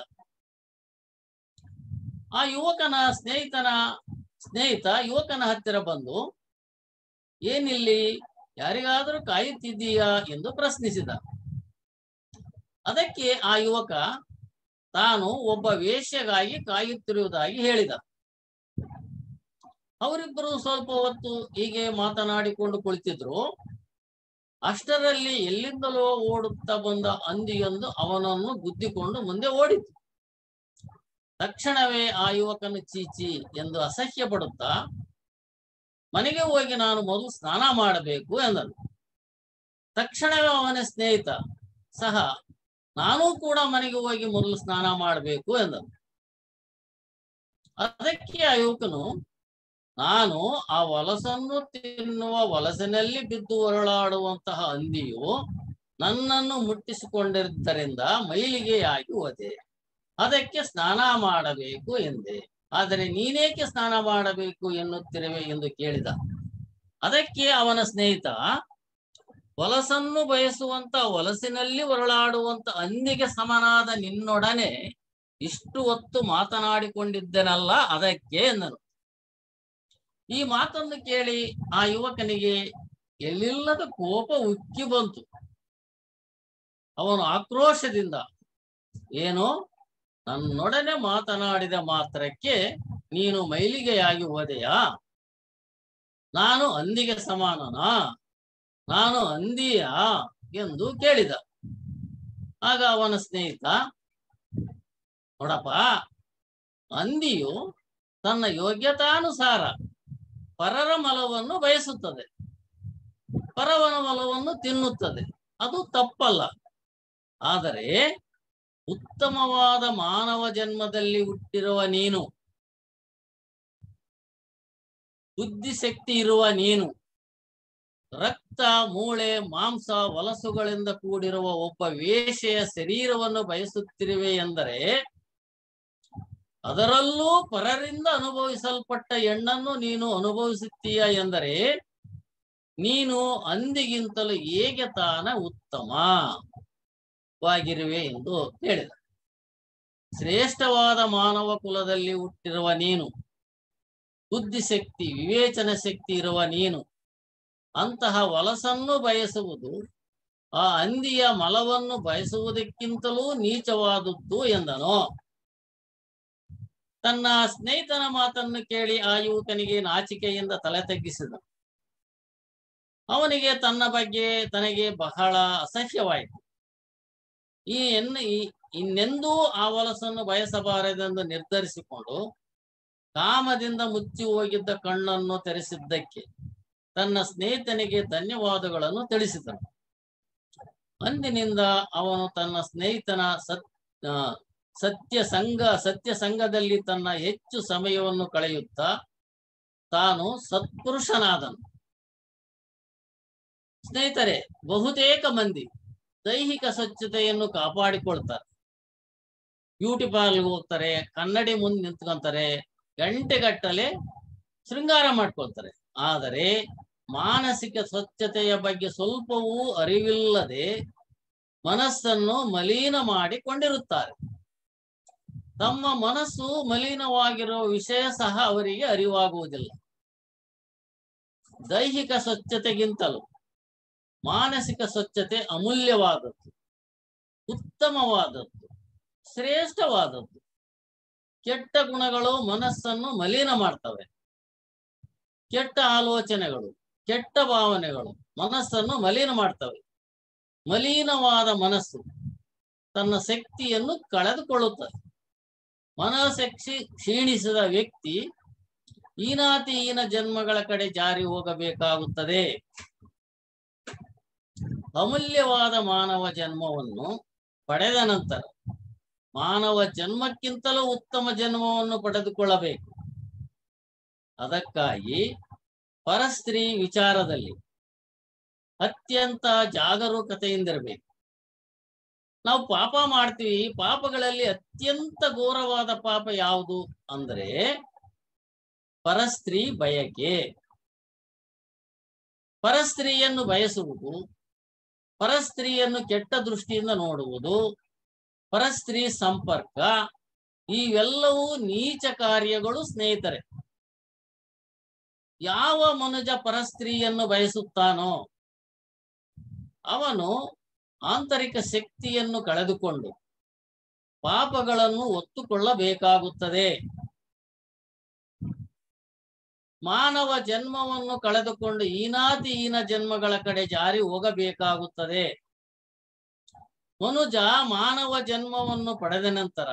ಆ ಯುವಕನ ಸ್ನೇಹಿತನ ಸ್ನೇಹಿತ ಯುವಕನ ಹತ್ತಿರ ಬಂದು, ಏನಿಲ್ಲಿ ಯಾರಿಗಾದರೂ ಕಾಯುತ್ತಿದ್ದೀಯಾ ಎಂದು ಪ್ರಶ್ನಿಸಿದ. ಅದಕ್ಕೆ ಆ ಯುವಕ ತಾನು ಒಬ್ಬ ವೇಶ್ಯೆಗಾಗಿ ಕಾಯುತ್ತಿರುವುದಾಗಿ ಹೇಳಿದ. ಅವರಿಬ್ಬರು ಸ್ವಲ್ಪ ಹೊತ್ತು ಹೀಗೆ ಮಾತನಾಡಿಕೊಂಡು ಕುಳಿತಿದ್ರು. ಅಷ್ಟರಲ್ಲಿ ಎಲ್ಲಿಂದಲೋ ಓಡುತ್ತಾ ಬಂದ ಹಂದಿಯೊಂದು ಅವನನ್ನು ಗುದ್ದಿಕೊಂಡು ಮುಂದೆ ಓಡಿತು. ತಕ್ಷಣವೇ ಆ ಯುವಕನು ಚೀಚಿ ಎಂದು ಅಸಹ್ಯ ಪಡುತ್ತಾ ಮನೆಗೆ ಹೋಗಿ ನಾನು ಮೊದಲು ಸ್ನಾನ ಮಾಡಬೇಕು ಎಂದನು. ತಕ್ಷಣವೇ ಅವನ ಸ್ನೇಹಿತ ಸಹ ನಾನೂ ಕೂಡ ಮನೆಗೆ ಹೋಗಿ ಮೊದಲು ಸ್ನಾನ ಮಾಡಬೇಕು ಎಂದನು. ಅದಕ್ಕೆ ಆ ಯುವಕನು, ನಾನು ಆ ವಲಸನ್ನು ತಿನ್ನುವ ವಲಸಿನಲ್ಲಿ ಬಿದ್ದು ಹೊರಳಾಡುವಂತಹ ಹಂದಿಯು ನನ್ನನ್ನು ಮುಟ್ಟಿಸಿಕೊಂಡಿದ್ದರಿಂದ ಮೈಲಿಗೆಯಾಗಿ ಹೋದೆ, ಅದಕ್ಕೆ ಸ್ನಾನ ಮಾಡಬೇಕು ಎಂದೆ. ಆದರೆ ನೀನೇಕೆ ಸ್ನಾನ ಮಾಡಬೇಕು ಎನ್ನುತ್ತಿರುವೆ ಎಂದು ಕೇಳಿದ. ಅದಕ್ಕೆ ಅವನ ಸ್ನೇಹಿತ, ವಲಸನ್ನು ಬಯಸುವಂತ ವಲಸಿನಲ್ಲಿ ಹೊರಳಾಡುವಂತ ಹಂದಿಗೆ ಸಮನಾದ ನಿನ್ನೊಡನೆ ಇಷ್ಟು ಹೊತ್ತು ಮಾತನಾಡಿಕೊಂಡಿದ್ದೆನಲ್ಲ, ಅದಕ್ಕೆ ಎಂದನು. ಈ ಮಾತನ್ನು ಕೇಳಿ ಆ ಯುವಕನಿಗೆ ಎಲ್ಲಿಲ್ಲದ ಕೋಪ ಉಕ್ಕಿ ಬಂತು. ಅವನು ಆಕ್ರೋಶದಿಂದ, ಏನು, ನನ್ನೊಡನೆ ಮಾತನಾಡಿದ ಮಾತ್ರಕ್ಕೆ ನೀನು ಮೈಲಿಗೆಯಾಗಿ ಹೋದೆಯಾ? ನಾನು ಹಂದಿಗೆ ಸಮಾನನಾ? ನಾನು ಹಂದಿಯಾ ಎಂದು ಕೇಳಿದ. ಆಗ ಅವನ ಸ್ನೇಹಿತ, ನೋಡಪ್ಪ, ಹಂದಿಯು ತನ್ನ ಯೋಗ್ಯತಾನುಸಾರ ಪರರ ಮಲವನ್ನು ಬಯಸುತ್ತದೆ, ಪರವನ ಮಲವನ್ನು ತಿನ್ನುತ್ತದೆ, ಅದು ತಪ್ಪಲ್ಲ. ಆದರೆ ಉತ್ತಮವಾದ ಮಾನವ ಜನ್ಮದಲ್ಲಿ ಹುಟ್ಟಿರುವ ನೀನು, ಬುದ್ಧಿಶಕ್ತಿ ಇರುವ ನೀನು, ರಕ್ತ, ಮೂಳೆ, ಮಾಂಸ, ವಲಸುಗಳಿಂದ ಕೂಡಿರುವ ಒಬ್ಬ ವೇಶ್ಯೆಯ ಶರೀರವನ್ನು ಬಯಸುತ್ತಿರುವೆ ಎಂದರೆ, ಅದರಲ್ಲೂ ಪರರಿಂದ ಅನುಭವಿಸಲ್ಪಟ್ಟ ಹೆಣ್ಣನ್ನು ನೀನು ಅನುಭವಿಸುತ್ತೀಯ ಎಂದರೆ, ನೀನು ಹಂದಿಗಿಂತಲೂ ಹೇಗೆ ತಾನ ಉತ್ತಮವಾಗಿರುವೆ ಎಂದು ಹೇಳಿದ. ಶ್ರೇಷ್ಠವಾದ ಮಾನವ ಕುಲದಲ್ಲಿ ಹುಟ್ಟಿರುವ ನೀನು, ಬುದ್ಧಿಶಕ್ತಿ, ವಿವೇಚನ ಶಕ್ತಿ ಇರುವ ನೀನು, ಅಂತಹ ವಲಸನ್ನು ಬಯಸುವುದು ಆ ಹಂದಿಯ ಮಲವನ್ನು ಬಯಸುವುದಕ್ಕಿಂತಲೂ ನೀಚವಾದದ್ದು ಎಂದನು. ತನ್ನ ಸ್ನೇಹಿತನ ಮಾತನ್ನು ಕೇಳಿ ಆ ಯುವಕನಿಗೆ ನಾಚಿಕೆಯಿಂದ ತಲೆ ತಗ್ಗಿಸಿದ. ಅವನಿಗೆ ತನ್ನ ಬಗ್ಗೆ ತನಗೆ ಬಹಳ ಅಸಹ್ಯವಾಯಿತು. ಈ ಎನ್ನ ಇನ್ನೆಂದೂ ಆ ವಲಸನ್ನು ಬಯಸಬಾರದೆಂದು ನಿರ್ಧರಿಸಿಕೊಂಡು ಕಾಮದಿಂದ ಮುಚ್ಚಿ ಹೋಗಿದ್ದ ಕಣ್ಣನ್ನು ತೆರೆಸಿದ್ದಕ್ಕೆ ತನ್ನ ಸ್ನೇಹಿತನಿಗೆ ಧನ್ಯವಾದಗಳನ್ನು ತಿಳಿಸಿದನು. ಅಂದಿನಿಂದ ಅವನು ತನ್ನ ಸ್ನೇಹಿತನ ಸತ್ ಸತ್ಯ ಸಂಘ ಸತ್ಯ ಸಂಘದಲ್ಲಿ ತನ್ನ ಹೆಚ್ಚು ಸಮಯವನ್ನು ಕಳೆಯುತ್ತಾ ತಾನು ಸತ್ಪುರುಷನಾದನು. ಸ್ನೇಹಿತರೆ, ಬಹುತೇಕ ಮಂದಿ ದೈಹಿಕ ಸ್ವಚ್ಛತೆಯನ್ನು ಕಾಪಾಡಿಕೊಳ್ತಾರೆ. ಬ್ಯೂಟಿ ಪಾರ್ಲರ್ಗೆ ಹೋಗ್ತಾರೆ, ಕನ್ನಡಿ ಮುಂದೆ ನಿಂತ್ಕೊಂತಾರೆ, ಗಂಟೆಗಟ್ಟಲೆ ಶೃಂಗಾರ ಮಾಡ್ಕೊಳ್ತಾರೆ. ಆದರೆ ಮಾನಸಿಕ ಸ್ವಚ್ಛತೆಯ ಬಗ್ಗೆ ಸ್ವಲ್ಪವೂ ಅರಿವಿಲ್ಲದೆ ಮನಸ್ಸನ್ನು ಮಲಿನ ಮಾಡಿಕೊಂಡಿರುತ್ತಾರೆ. ತಮ್ಮ ಮನಸ್ಸು ಮಲಿನವಾಗಿರುವ ವಿಷಯ ಸಹ ಅವರಿಗೆ ಅರಿವಾಗುವುದಿಲ್ಲ. ದೈಹಿಕ ಸ್ವಚ್ಛತೆಗಿಂತಲೂ ಮಾನಸಿಕ ಸ್ವಚ್ಛತೆ ಅಮೂಲ್ಯವಾದದ್ದು, ಉತ್ತಮವಾದದ್ದು, ಶ್ರೇಷ್ಠವಾದದ್ದು. ಕೆಟ್ಟ ಗುಣಗಳು ಮನಸ್ಸನ್ನು ಮಲಿನ ಮಾಡ್ತವೆ. ಕೆಟ್ಟ ಆಲೋಚನೆಗಳು, ಕೆಟ್ಟ ಭಾವನೆಗಳು ಮನಸ್ಸನ್ನು ಮಲಿನ ಮಾಡ್ತವೆ. ಮಲಿನವಾದ ಮನಸ್ಸು ತನ್ನ ಶಕ್ತಿಯನ್ನು ಕಳೆದುಕೊಳ್ಳುತ್ತದೆ. ಮನಶಕ್ತಿ ಕ್ಷೀಣಿಸಿದ ವ್ಯಕ್ತಿ ಹೀನಾತಿಹೀನ ಜನ್ಮಗಳ ಕಡೆ ಜಾರಿ ಹೋಗಬೇಕಾಗುತ್ತದೆ. ಅಮೂಲ್ಯವಾದ ಮಾನವ ಜನ್ಮವನ್ನು ಪಡೆದ ನಂತರ ಮಾನವ ಜನ್ಮಕ್ಕಿಂತಲೂ ಉತ್ತಮ ಜನ್ಮವನ್ನು ಪಡೆದುಕೊಳ್ಳಬೇಕು. ಅದಕ್ಕಾಗಿ ಪರಸ್ತ್ರೀ ವಿಚಾರದಲ್ಲಿ ಅತ್ಯಂತ ಜಾಗರೂಕತೆಯಿಂದಿರಬೇಕು. ನಾವು ಪಾಪ ಮಾಡ್ತೀವಿ. ಪಾಪಗಳಲ್ಲಿ ಅತ್ಯಂತ ಘೋರವಾದ ಪಾಪ ಯಾವುದು ಅಂದ್ರೆ ಪರಸ್ತ್ರೀ ಬಯಕೆ. ಪರಸ್ತ್ರೀಯನ್ನು ಬಯಸುವುದು, ಪರಸ್ತ್ರೀಯನ್ನು ಕೆಟ್ಟ ದೃಷ್ಟಿಯಿಂದ ನೋಡುವುದು, ಪರಸ್ತ್ರೀ ಸಂಪರ್ಕ, ಇವೆಲ್ಲವೂ ನೀಚ ಕಾರ್ಯಗಳು ಸ್ನೇಹಿತರೆ. ಯಾವ ಮನುಜ ಪರಸ್ತ್ರೀಯನ್ನು ಬಯಸುತ್ತಾನೋ ಅವನು ಆಂತರಿಕ ಶಕ್ತಿಯನ್ನು ಕಳೆದುಕೊಂಡು ಪಾಪಗಳನ್ನು ಒತ್ತುಕೊಳ್ಳಬೇಕಾಗುತ್ತದೆ. ಮಾನವ ಜನ್ಮವನ್ನು ಕಳೆದುಕೊಂಡು ಹೀನಾತಿಹೀನ ಜನ್ಮಗಳ ಕಡೆ ಜಾರಿ ಹೋಗಬೇಕಾಗುತ್ತದೆ. ಮನುಜ ಮಾನವ ಜನ್ಮವನ್ನು ಪಡೆದ ನಂತರ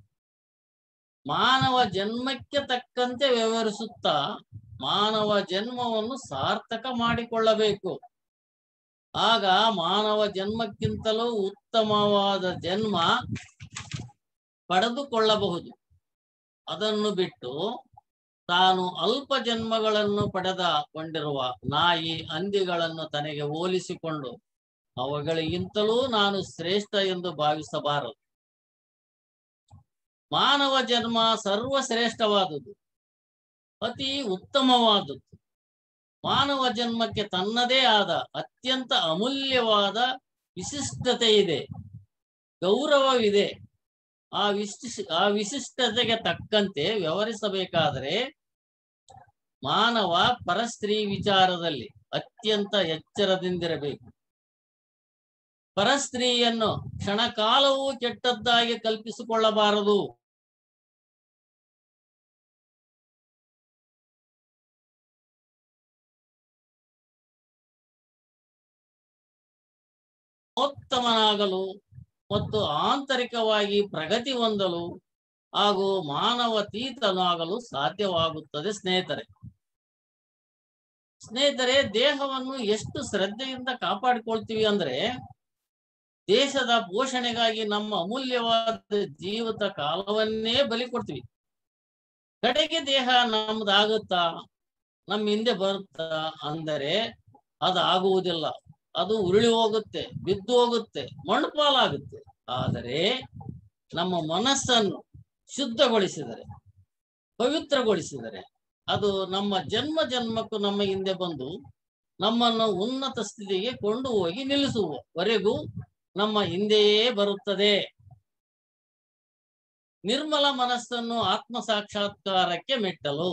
ಮಾನವ ಜನ್ಮಕ್ಕೆ ತಕ್ಕಂತೆ ವ್ಯವಹರಿಸುತ್ತಾ ಮಾನವ ಜನ್ಮವನ್ನು ಸಾರ್ಥಕ ಮಾಡಿಕೊಳ್ಳಬೇಕು. ಆಗ ಮಾನವ ಜನ್ಮಕ್ಕಿಂತಲೂ ಉತ್ತಮವಾದ ಜನ್ಮ ಪಡೆದುಕೊಳ್ಳಬಹುದು. ಅದನ್ನು ಬಿಟ್ಟು ತಾನು ಅಲ್ಪ ಜನ್ಮಗಳನ್ನು ಪಡೆದುಕೊಂಡಿರುವ ನಾಯಿ ಹಂದಿಗಳನ್ನು ತನಗೆ ಹೋಲಿಸಿಕೊಂಡು ಅವುಗಳಿಗಿಂತಲೂ ನಾನು ಶ್ರೇಷ್ಠ ಎಂದು ಭಾವಿಸಬಾರದು. ಮಾನವ ಜನ್ಮ ಸರ್ವಶ್ರೇಷ್ಠವಾದುದು, ಅತಿ ಉತ್ತಮವಾದದ್ದು. ಮಾನವ ಜನ್ಮಕ್ಕೆ ತನ್ನದೇ ಆದ ಅತ್ಯಂತ ಅಮೂಲ್ಯವಾದ ವಿಶಿಷ್ಟತೆ ಇದೆ, ಗೌರವವಿದೆ. ಆ ವಿಶಿಷ್ಟ ಆ ವಿಶಿಷ್ಟತೆಗೆ ತಕ್ಕಂತೆ ವ್ಯವಹರಿಸಬೇಕಾದರೆ ಮಾನವ ಪರಸ್ತ್ರೀ ವಿಚಾರದಲ್ಲಿ ಅತ್ಯಂತ ಎಚ್ಚರದಿಂದಿರಬೇಕು. ಪರಸ್ತ್ರೀಯನ್ನು ಕ್ಷಣಕಾಲವೂ ಕೆಟ್ಟದ್ದಾಗಿ ಕಲ್ಪಿಸಿಕೊಳ್ಳಬಾರದು. ಉತ್ತಮನಾಗಲು ಮತ್ತು ಆಂತರಿಕವಾಗಿ ಪ್ರಗತಿ ಹೊಂದಲು ಹಾಗೂ ಮಾನವತೀತನಾಗಲು ಸಾಧ್ಯವಾಗುತ್ತದೆ. ಸ್ನೇಹಿತರೆ ಸ್ನೇಹಿತರೆ ದೇಹವನ್ನು ಎಷ್ಟು ಶ್ರದ್ಧೆಯಿಂದ ಕಾಪಾಡಿಕೊಳ್ತೀವಿ ಅಂದ್ರೆ ದೇಶದ ಪೋಷಣೆಗಾಗಿ ನಮ್ಮ ಅಮೂಲ್ಯವಾದ ಜೀವಿತ ಕಾಲವನ್ನೇ ಬಲಿ ಕೊಡ್ತೀವಿ. ಕಡೆಗೆ ದೇಹ ನಮ್ದಾಗುತ್ತಾ, ನಮ್ಮ ಹಿಂದೆ ಬರುತ್ತಾ ಅಂದರೆ ಅದು ಆಗುವುದಿಲ್ಲ. ಅದು ಉರುಳಿ ಹೋಗುತ್ತೆ, ಬಿದ್ದು ಹೋಗುತ್ತೆ, ಮಣ್ಣು ಪಾಲಾಗುತ್ತೆ. ಆದರೆ ನಮ್ಮ ಮನಸ್ಸನ್ನು ಶುದ್ಧಗೊಳಿಸಿದರೆ, ಪವಿತ್ರಗೊಳಿಸಿದರೆ ಅದು ನಮ್ಮ ಜನ್ಮ ಜನ್ಮಕ್ಕೂ ನಮ್ಮ ಹಿಂದೆ ಬಂದು ನಮ್ಮನ್ನು ಉನ್ನತ ಸ್ಥಿತಿಗೆ ಕೊಂಡು ಹೋಗಿ ನಿಲ್ಲಿಸುವವರೆಗೂ ನಮ್ಮ ಹಿಂದೆಯೇ ಬರುತ್ತದೆ. ನಿರ್ಮಲ ಮನಸ್ಸನ್ನು ಆತ್ಮ ಸಾಕ್ಷಾತ್ಕಾರಕ್ಕೆ ಮೆಟ್ಟಲು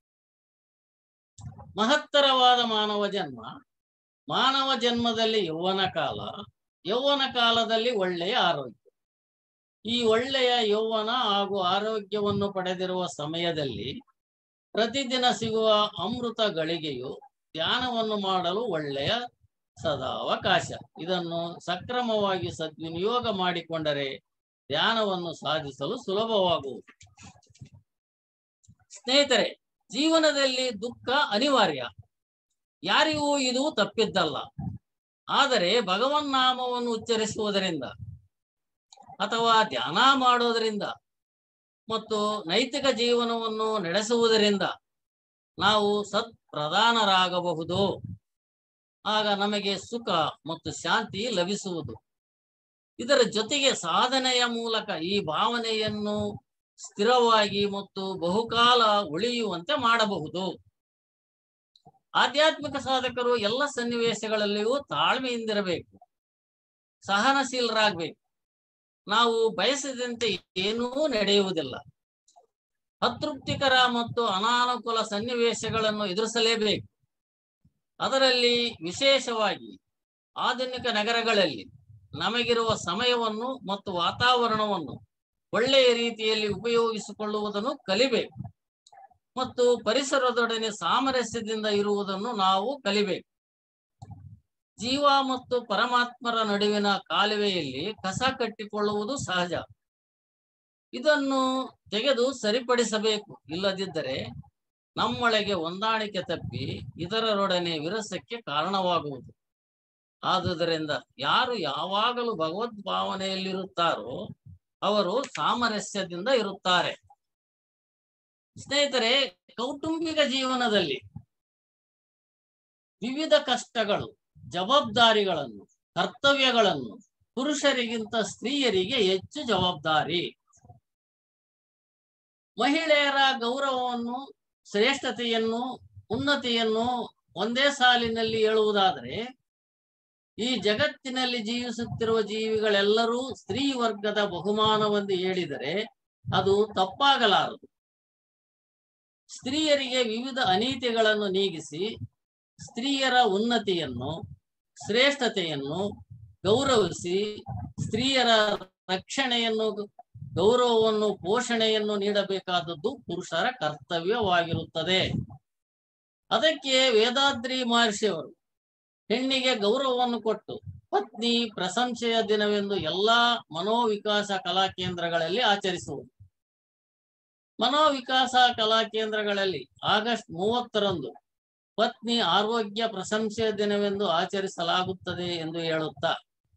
ಮಹತ್ತರವಾದ ಮಾನವ ಜನ್ಮ. ಮಾನವ ಜನ್ಮದಲ್ಲಿ ಯೌವನ ಕಾಲ, ಯೌವನ ಕಾಲದಲ್ಲಿ ಒಳ್ಳೆಯ ಆರೋಗ್ಯ. ಈ ಒಳ್ಳೆಯ ಯೌವನ ಹಾಗೂ ಆರೋಗ್ಯವನ್ನು ಪಡೆದಿರುವ ಸಮಯದಲ್ಲಿ ಪ್ರತಿದಿನ ಸಿಗುವ ಅಮೃತ ಗಳಿಗೆಯು ಧ್ಯಾನವನ್ನು ಮಾಡಲು ಒಳ್ಳೆಯ ಸದಾವಕಾಶ. ಇದನ್ನು ಸಕ್ರಮವಾಗಿ ಸದ್ವಿನಿಯೋಗ ಮಾಡಿಕೊಂಡರೆ ಧ್ಯಾನವನ್ನು ಸಾಧಿಸಲು ಸುಲಭವಾಗುವುದು. ಸ್ನೇಹಿತರೆ, ಜೀವನದಲ್ಲಿ ದುಃಖ ಅನಿವಾರ್ಯ, ಯಾರಿಗೂ ಇದು ತಪ್ಪಿದ್ದಲ್ಲ. ಆದರೆ ಭಗವನ್ನಾಮವನ್ನು ಉಚ್ಚರಿಸುವುದರಿಂದ ಅಥವಾ ಧ್ಯಾನ ಮಾಡೋದರಿಂದ ಮತ್ತು ನೈತಿಕ ಜೀವನವನ್ನು ನಡೆಸುವುದರಿಂದ ನಾವು ಸತ್ ಪ್ರಧಾನರಾಗಬಹುದು. ಆಗ ನಮಗೆ ಸುಖ ಮತ್ತು ಶಾಂತಿ ಲಭಿಸುವುದು. ಇದರ ಜೊತೆಗೆ ಸಾಧನೆಯ ಮೂಲಕ ಈ ಭಾವನೆಯನ್ನು ಸ್ಥಿರವಾಗಿ ಮತ್ತು ಬಹುಕಾಲ ಉಳಿಯುವಂತೆ ಮಾಡಬಹುದು. ಆಧ್ಯಾತ್ಮಿಕ ಸಾಧಕರು ಎಲ್ಲ ಸನ್ನಿವೇಶಗಳಲ್ಲಿಯೂ ತಾಳ್ಮೆಯಿಂದಿರಬೇಕು. ಸಹನಶೀಲರಾಗ್ಬೇಕು. ನಾವು ಬಯಸಿದಂತೆ ಏನೂ ನಡೆಯುವುದಿಲ್ಲ. ಅತೃಪ್ತಿಕರ ಮತ್ತು ಅನಾನುಕೂಲ ಸನ್ನಿವೇಶಗಳನ್ನು ಎದುರಿಸಲೇಬೇಕು. ಅದರಲ್ಲಿ ವಿಶೇಷವಾಗಿ ಆಧುನಿಕ ನಗರಗಳಲ್ಲಿ ನಮಗಿರುವ ಸಮಯವನ್ನು ಮತ್ತು ವಾತಾವರಣವನ್ನು ಒಳ್ಳೆಯ ರೀತಿಯಲ್ಲಿ ಉಪಯೋಗಿಸಿಕೊಳ್ಳುವುದನ್ನು ಕಲಿಬೇಕು ಮತ್ತು ಪರಿಸರದೊಡನೆ ಸಾಮರಸ್ಯದಿಂದ ಇರುವುದನ್ನು ನಾವು ಕಲಿಬೇಕು. ಜೀವ ಮತ್ತು ಪರಮಾತ್ಮರ ನಡುವಿನ ಕಾಲುವೆಯಲ್ಲಿ ಕಸ ಕಟ್ಟಿಕೊಳ್ಳುವುದು ಸಹಜ. ಇದನ್ನು ತೆಗೆದು ಸರಿಪಡಿಸಬೇಕು. ಇಲ್ಲದಿದ್ದರೆ ನಮ್ಮೊಳಗೆ ಹೊಂದಾಣಿಕೆ ತಪ್ಪಿ ಇತರರೊಡನೆ ವಿರಸಕ್ಕೆ ಕಾರಣವಾಗುವುದು. ಆದುದರಿಂದ ಯಾರು ಯಾವಾಗಲೂ ಭಗವದ್ಭಾವನೆಯಲ್ಲಿರುತ್ತಾರೋ ಅವರು ಸಾಮರಸ್ಯದಿಂದ ಇರುತ್ತಾರೆ. ಸ್ನೇಹಿತರೆ, ಕೌಟುಂಬಿಕ ಜೀವನದಲ್ಲಿ ವಿವಿಧ ಕಷ್ಟಗಳು, ಜವಾಬ್ದಾರಿಗಳನ್ನು, ಕರ್ತವ್ಯಗಳನ್ನು ಪುರುಷರಿಗಿಂತ ಸ್ತ್ರೀಯರಿಗೆ ಹೆಚ್ಚು ಜವಾಬ್ದಾರಿ. ಮಹಿಳೆಯರ ಗೌರವವನ್ನು, ಶ್ರೇಷ್ಠತೆಯನ್ನು, ಉನ್ನತಿಯನ್ನು ಒಂದೇ ಸಾಲಿನಲ್ಲಿ ಹೇಳುವುದಾದರೆ ಈ ಜಗತ್ತಿನಲ್ಲಿ ಜೀವಿಸುತ್ತಿರುವ ಜೀವಿಗಳೆಲ್ಲರೂ ಸ್ತ್ರೀ ವರ್ಗದ ಬಹುಮಾನವೆಂದು ಹೇಳಿದರೆ ಅದು ತಪ್ಪಾಗಲಾರದು. ಸ್ತ್ರೀಯರಿಗೆ ವಿವಿಧ ಅನೀತಿಗಳನ್ನು ನೀಗಿಸಿ ಸ್ತ್ರೀಯರ ಉನ್ನತಿಯನ್ನು, ಶ್ರೇಷ್ಠತೆಯನ್ನು ಗೌರವಿಸಿ ಸ್ತ್ರೀಯರ ರಕ್ಷಣೆಯನ್ನು, ಗೌರವವನ್ನು, ಪೋಷಣೆಯನ್ನು ನೀಡಬೇಕಾದದ್ದು ಪುರುಷರ ಕರ್ತವ್ಯವಾಗಿರುತ್ತದೆ. ಅದಕ್ಕೆ ವೇದಾದ್ರಿ ಮಹರ್ಷಿಯವರು ಹೆಣ್ಣಿಗೆ ಗೌರವವನ್ನು ಕೊಟ್ಟು ಪತ್ನಿ ಪ್ರಶಂಸೆಯ ದಿನವೆಂದು ಎಲ್ಲಾ ಮನೋವಿಕಾಸ ಕಲಾ ಕೇಂದ್ರಗಳಲ್ಲಿ ಆಚರಿಸುವುದು. ಮನೋವಿಕಾಸ ಕಲಾ ಕೇಂದ್ರಗಳಲ್ಲಿ ಆಗಸ್ಟ್ ಮೂವತ್ತರಂದು ಪತ್ನಿ ಆರೋಗ್ಯ ಪ್ರಶಂಸೆಯ ದಿನವೆಂದು ಆಚರಿಸಲಾಗುತ್ತದೆ ಎಂದು ಹೇಳುತ್ತಾ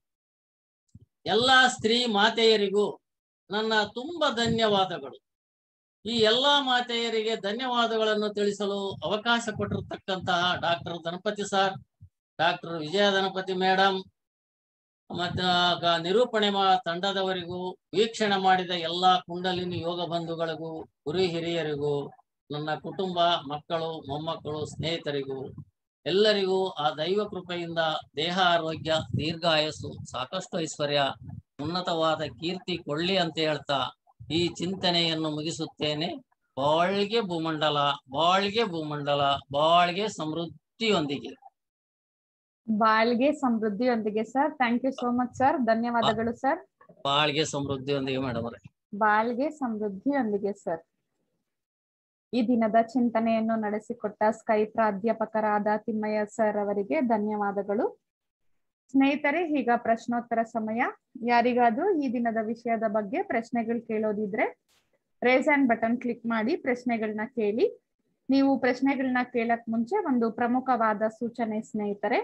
ಎಲ್ಲಾ ಸ್ತ್ರೀ ಮಾತೆಯರಿಗೂ ನನ್ನ ತುಂಬ ಧನ್ಯವಾದಗಳು. ಈ ಎಲ್ಲಾ ಮಾತೆಯರಿಗೆ ಧನ್ಯವಾದಗಳನ್ನು ತಿಳಿಸಲು ಅವಕಾಶ ಕೊಟ್ಟಿರತಕ್ಕಂತಹ doctor Dhanapathi sir, doctor Vijaya Dhanapathi madam ಮತ್ತು ನಿರೂಪಣೆ ತಂಡದವರಿಗೂ, ವೀಕ್ಷಣೆ ಮಾಡಿದ ಎಲ್ಲಾ ಕುಂಡಲಿನಿ ಯೋಗ ಬಂಧುಗಳಿಗೂ, ಗುರು ಹಿರಿಯರಿಗೂ, ನನ್ನ ಕುಟುಂಬ, ಮಕ್ಕಳು, ಮೊಮ್ಮಕ್ಕಳು, ಸ್ನೇಹಿತರಿಗೂ ಎಲ್ಲರಿಗೂ ಆ ದೈವ ಕೃಪೆಯಿಂದ ದೇಹ ಆರೋಗ್ಯ, ದೀರ್ಘಾಯಸ್ಸು, ಸಾಕಷ್ಟು ಐಶ್ವರ್ಯ, ಉನ್ನತವಾದ ಕೀರ್ತಿ ಕೊಳ್ಳಿ ಅಂತ ಹೇಳ್ತಾ ಈ ಚಿಂತನೆಯನ್ನು ಮುಗಿಸುತ್ತೇನೆ. ಬಾಳ್ಗೆ ಭೂಮಂಡಲ, ಬಾಳ್ಗೆ ಭೂಮಂಡಲ, ಬಾಳ್ಗೆ ಸಮೃದ್ಧಿಯೊಂದಿಗೆ. ಬಾಳ್ಗೆ ಸಮೃದ್ಧಿಯೊಂದಿಗೆ sir. Thank you so much sir. ಧನ್ಯವಾದಗಳು ಸರ್. ಬಾಳ್ಗೆ ಸಮೃದ್ಧಿಯೊಂದಿಗೆ ಮೇಡಮ್ ಅವರೇ. ಬಾಳ್ಗೆ ಸಮೃದ್ಧಿಯೊಂದಿಗೆ ಸರ್. ಈ ದಿನದ ಚಿಂತನೆಯನ್ನು ನಡೆಸಿಕೊಟ್ಟ ಸ್ಕೈ ಪ್ರಾಧ್ಯಾಪಕರಾದ ತಿಮ್ಮಯ್ಯ ಸರ್ ಅವರಿಗೆ ಧನ್ಯವಾದಗಳು. ಸ್ನೇಹಿತರೆ, ಈಗ ಪ್ರಶ್ನೋತ್ತರ ಸಮಯ. ಯಾರಿಗಾದ್ರೂ ಈ ದಿನದ ವಿಷಯದ ಬಗ್ಗೆ ಪ್ರಶ್ನೆಗಳು ಕೇಳೋದಿದ್ರೆ ರೇಸ್ ಹ್ಯಾಂಡ್ ಬಟನ್ ಕ್ಲಿಕ್ ಮಾಡಿ ಪ್ರಶ್ನೆಗಳನ್ನ ಕೇಳಿ. ನೀವು ಪ್ರಶ್ನೆಗಳನ್ನ ಕೇಳಕ್ ಮುಂಚೆ ಒಂದು ಪ್ರಮುಖವಾದ ಸೂಚನೆ ಸ್ನೇಹಿತರೆ.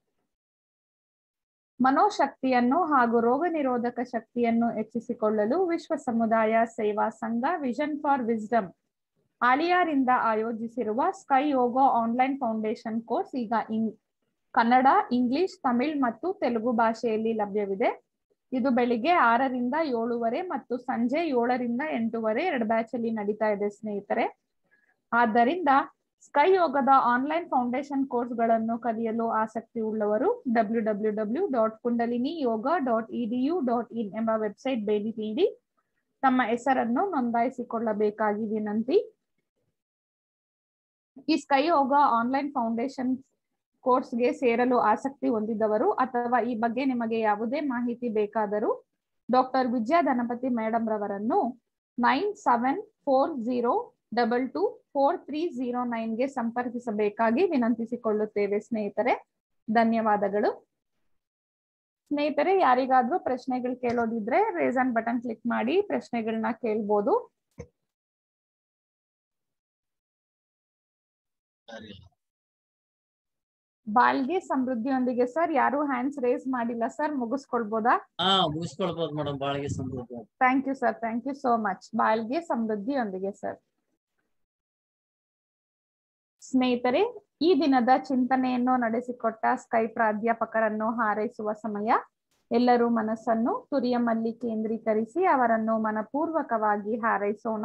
ಮನೋಶಕ್ತಿಯನ್ನು ಹಾಗೂ ರೋಗ ನಿರೋಧಕ ಶಕ್ತಿಯನ್ನು ಹೆಚ್ಚಿಸಿಕೊಳ್ಳಲು ವಿಶ್ವ ಸಮುದಾಯ ಸೇವಾ ಸಂಘ ವಿಷನ್ ಫಾರ್ ವಿಸ್ಡಮ್ ಆಲಿಯಾರಿಂದ ಆಯೋಜಿಸಿರುವ sky yoga online foundation course ಈಗ ಇಂಗ್ ಕನ್ನಡ, ಇಂಗ್ಲಿಷ್, ತಮಿಳ್ ಮತ್ತು ತೆಲುಗು ಭಾಷೆಯಲ್ಲಿ ಲಭ್ಯವಿದೆ. ಇದು ಬೆಳಿಗ್ಗೆ ಆರರಿಂದ ಏಳುವರೆ ಮತ್ತು ಸಂಜೆ ಏಳರಿಂದ ಎಂಟೂವರೆ ಎರಡು ಬ್ಯಾಚ್ ಅಲ್ಲಿ ನಡೀತಾ ಇದೆ ಸ್ನೇಹಿತರೆ. ಆದ್ದರಿಂದ ಸ್ಕೈ ಯೋಗದ ಆನ್ಲೈನ್ ಫೌಂಡೇಶನ್ ಕೋರ್ಸ್ ಗಳನ್ನು ಕಲಿಯಲು ಆಸಕ್ತಿ ಉಳ್ಳವರು W W W dot Kundalini yoga dot EDU dot in ಎಂಬ ವೆಬ್ಸೈಟ್ ಭೇಟಿ ನೀಡಿ ತಮ್ಮ ಹೆಸರನ್ನು ನೋಂದಾಯಿಸಿಕೊಳ್ಳಬೇಕಾಗಿ ವಿನಂತಿ. ಈ ಸ್ಕೈ ಯೋಗ ಆನ್ಲೈನ್ ಫೌಂಡೇಶನ್ ಕೋರ್ಸ್ಗೆ ಸೇರಲು ಆಸಕ್ತಿ ಹೊಂದಿದವರು ಅಥವಾ ಈ ಬಗ್ಗೆ ನಿಮಗೆ ಯಾವುದೇ ಮಾಹಿತಿ ಬೇಕಾದರೂ ಡಾಕ್ಟರ್ ವಿಜಯ ಧನಪತಿ ಮೇಡಮ್ ರವರನ್ನು nine seven four zero double two four three zero nine ಗೆ ಸಂಪರ್ಕಿಸಬೇಕಾಗಿ ವಿನಂತಿಸಿಕೊಳ್ಳುತ್ತೇವೆ ಸ್ನೇಹಿತರೆ. ಧನ್ಯವಾದಗಳು. ಸ್ನೇಹಿತರೆ, ಯಾರಿಗಾದ್ರೂ ಪ್ರಶ್ನೆಗಳು ಕೇಳೋದಿದ್ರೆ ರೇಸ್ ಆನ್ ಬಟನ್ ಕ್ಲಿಕ್ ಮಾಡಿ ಪ್ರಶ್ನೆಗಳನ್ನ ಕೇಳ್ಬೋದು. ಬಾಳ್ಗೆ ಸಮೃದ್ಧಿಯೊಂದಿಗೆ ಸರ್, ಯಾರು ಹ್ಯಾಂಡ್ಸ್ ರೇಸ್ ಮಾಡಿಲ್ಲ ಸರ್, ಮುಗಿಸ್ಕೊಳ್ಬೋದಾ? ಹಾ, ಮುಗಿಸ್ಕೊಳ್ಬೋದು ಮೇಡಮ್. ಬಾಳ್ಗೆ ಸಮೃದ್ಧಿ. Thank you sir. Thank you so much. ಬಾಳ್ಗೆ ಸಮೃದ್ಧಿಯೊಂದಿಗೆ ಸರ್. ಸ್ನೇಹಿತರೆ, ಈ ದಿನದ ಚಿಂತನೆಯನ್ನು ನಡೆಸಿಕೊಟ್ಟ ಸ್ಕೈ ಪ್ರಾಧ್ಯಾಪಕರನ್ನು ಹಾರೈಸುವ ಸಮಯ. ಎಲ್ಲರೂ ಮನಸ್ಸನ್ನು ತುರಿಯಮಲ್ಲಿ ಕೇಂದ್ರೀಕರಿಸಿ ಅವರನ್ನು ಮನಪೂರ್ವಕವಾಗಿ ಹಾರೈಸೋಣ.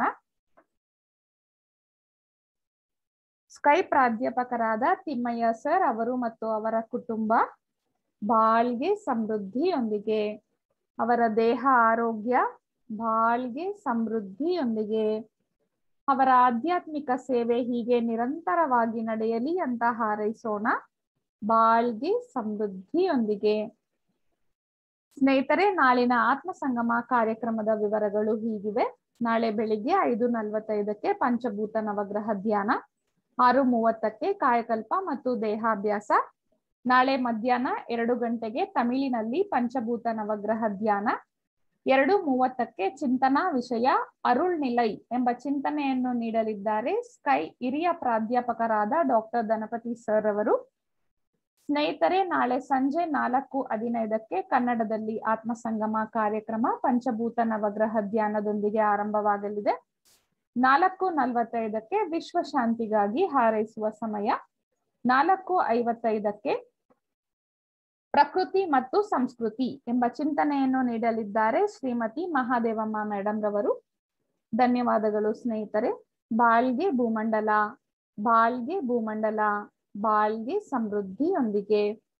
ಸ್ಕೈ ಪ್ರಾಧ್ಯಾಪಕರಾದ ತಿಮ್ಮಯ್ಯ ಸರ್ ಅವರು ಮತ್ತು ಅವರ ಕುಟುಂಬ ಬಾಳ್ಗೆ ಸಮೃದ್ಧಿಯೊಂದಿಗೆ. ಅವರ ದೇಹ ಆರೋಗ್ಯ ಬಾಳ್ಗೆ ಸಮೃದ್ಧಿಯೊಂದಿಗೆ. ಅವರ ಆಧ್ಯಾತ್ಮಿಕ ಸೇವೆ ಹೀಗೆ ನಿರಂತರವಾಗಿ ನಡೆಯಲಿ ಅಂತ ಹಾರೈಸೋಣ. ಬಾಳ್ಗೆ ಸಮೃದ್ಧಿಯೊಂದಿಗೆ. ಸ್ನೇಹಿತರೆ, ನಾಳಿನ ಆತ್ಮ ಸಂಗಮ ಕಾರ್ಯಕ್ರಮದ ವಿವರಗಳು ಹೀಗಿವೆ. ನಾಳೆ ಬೆಳಿಗ್ಗೆ ಐದು ನಲವತ್ತೈದಕ್ಕೆ ಪಂಚಭೂತ ನವಗ್ರಹ ಧ್ಯಾನ, ಆರು ಮೂವತ್ತಕ್ಕೆ ಕಾಯಕಲ್ಪ ಮತ್ತು ದೇಹಾಭ್ಯಾಸ. ನಾಳೆ ಮಧ್ಯಾಹ್ನ ಎರಡು ಗಂಟೆಗೆ ತಮಿಳಿನಲ್ಲಿ ಪಂಚಭೂತ ನವಗ್ರಹ ಧ್ಯಾನ, ಎರಡು ಮೂವತ್ತಕ್ಕೆ ಚಿಂತನಾ ವಿಷಯ ಅರುಳ್ ನಿಲೈ ಎಂಬ ಚಿಂತನೆಯನ್ನು ನೀಡಲಿದ್ದಾರೆ ಸ್ಕೈ ಹಿರಿಯ ಪ್ರಾಧ್ಯಾಪಕರಾದ ಡಾಕ್ಟರ್ ಧನಪತಿ ಸರ್ ಅವರು. ಸ್ನೇಹಿತರೆ, ನಾಳೆ ಸಂಜೆ ನಾಲ್ಕು ಹದಿನೈದಕ್ಕೆ ಕನ್ನಡದಲ್ಲಿ ಆತ್ಮ ಸಂಗಮ ಕಾರ್ಯಕ್ರಮ ಪಂಚಭೂತ ನವಗ್ರಹ ಧ್ಯಾನದೊಂದಿಗೆ ಆರಂಭವಾಗಲಿದೆ. ನಾಲ್ಕು ನಲವತ್ತೈದಕ್ಕೆ ವಿಶ್ವ ಶಾಂತಿಗಾಗಿ ಹಾರೈಸುವ ಸಮಯ. ನಾಲ್ಕು ಐವತ್ತೈದಕ್ಕೆ ಪ್ರಕೃತಿ ಮತ್ತು ಸಂಸ್ಕೃತಿ ಎಂಬ ಚಿಂತನೆಯನ್ನು ನೀಡಲಿದ್ದಾರೆ ಶ್ರೀಮತಿ ಮಹಾದೇವಮ್ಮ ಮೇಡಮ್ ರವರು. ಧನ್ಯವಾದಗಳು ಸ್ನೇಹಿತರೆ. ಬಾಳ್ಗೆ ಭೂಮಂಡಲ, ಬಾಳ್ಗೆ ಭೂಮಂಡಲ, ಬಾಳ್ಗೆ ಸಮೃದ್ಧಿಯೊಂದಿಗೆ.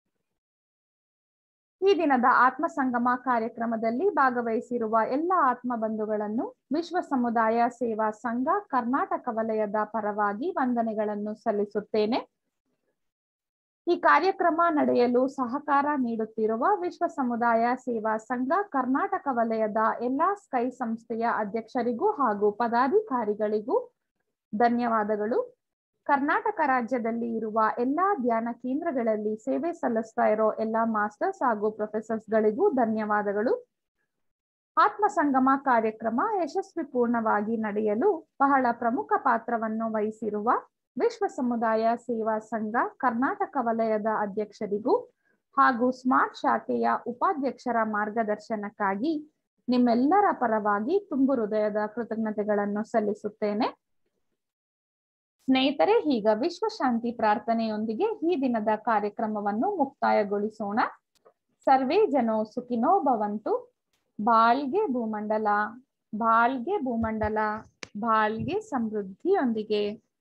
ಈ ದಿನದ ಆತ್ಮ ಸಂಗಮ ಕಾರ್ಯಕ್ರಮದಲ್ಲಿ ಭಾಗವಹಿಸಿರುವ ಎಲ್ಲ ಆತ್ಮ ಬಂಧುಗಳನ್ನು ವಿಶ್ವ ಸಮುದಾಯ ಸೇವಾ ಸಂಘ ಕರ್ನಾಟಕ ವಲಯದ ಪರವಾಗಿ ವಂದನೆಗಳನ್ನು ಸಲ್ಲಿಸುತ್ತೇನೆ. ಈ ಕಾರ್ಯಕ್ರಮ ನಡೆಯಲು ಸಹಕಾರ ನೀಡುತ್ತಿರುವ ವಿಶ್ವ ಸಮುದಾಯ ಸೇವಾ ಸಂಘ ಕರ್ನಾಟಕ ವಲಯದ ಎಲ್ಲಾ ಸ್ಕೈ ಸಂಸ್ಥೆಯ ಅಧ್ಯಕ್ಷರಿಗೂ ಹಾಗೂ ಪದಾಧಿಕಾರಿಗಳಿಗೂ ಧನ್ಯವಾದಗಳು. ಕರ್ನಾಟಕ ರಾಜ್ಯದಲ್ಲಿ ಇರುವ ಎಲ್ಲಾ ಧ್ಯಾನ ಕೇಂದ್ರಗಳಲ್ಲಿ ಸೇವೆ ಸಲ್ಲಿಸ್ತಾ ಇರೋ ಎಲ್ಲಾ ಮಾಸ್ಟರ್ಸ್ ಹಾಗೂ ಪ್ರೊಫೆಸರ್ಸ್ ಗಳಿಗೂ ಧನ್ಯವಾದಗಳು. ಆತ್ಮ ಸಂಗಮ ಕಾರ್ಯಕ್ರಮ ಯಶಸ್ವಿ ಪೂರ್ಣವಾಗಿ ನಡೆಯಲು ಬಹಳ ಪ್ರಮುಖ ಪಾತ್ರವನ್ನು ವಹಿಸಿರುವ ವಿಶ್ವ ಸಮುದಾಯ ಸೇವಾ ಸಂಘ ಕರ್ನಾಟಕ ವಲಯದ ಅಧ್ಯಕ್ಷರಿಗೂ ಹಾಗೂ ಸ್ಮಾರ್ಟ್ ಶಾಖೆಯ ಉಪಾಧ್ಯಕ್ಷರ ಮಾರ್ಗದರ್ಶನಕ್ಕಾಗಿ ನಿಮ್ಮೆಲ್ಲರ ಪರವಾಗಿ ತುಂಬು ಹೃದಯದ ಕೃತಜ್ಞತೆಗಳನ್ನು ಸಲ್ಲಿಸುತ್ತೇನೆ. ಸ್ನೇಹಿತರೆ, ಈಗ ವಿಶ್ವ ಶಾಂತಿ ಪ್ರಾರ್ಥನೆಯೊಂದಿಗೆ ಈ ದಿನದ ಕಾರ್ಯಕ್ರಮವನ್ನು ಮುಕ್ತಾಯಗೊಳಿಸೋಣ. ಸರ್ವೇ ಜನೋ ಸುಖಿನೋ ಭವಂತು. ಬಾಳ್ಗೆ ಭೂಮಂಡಲ, ಬಾಳ್ಗೆ ಭೂಮಂಡಲ, ಬಾಳ್ಗೆ ಸಮೃದ್ಧಿಯೊಂದಿಗೆ.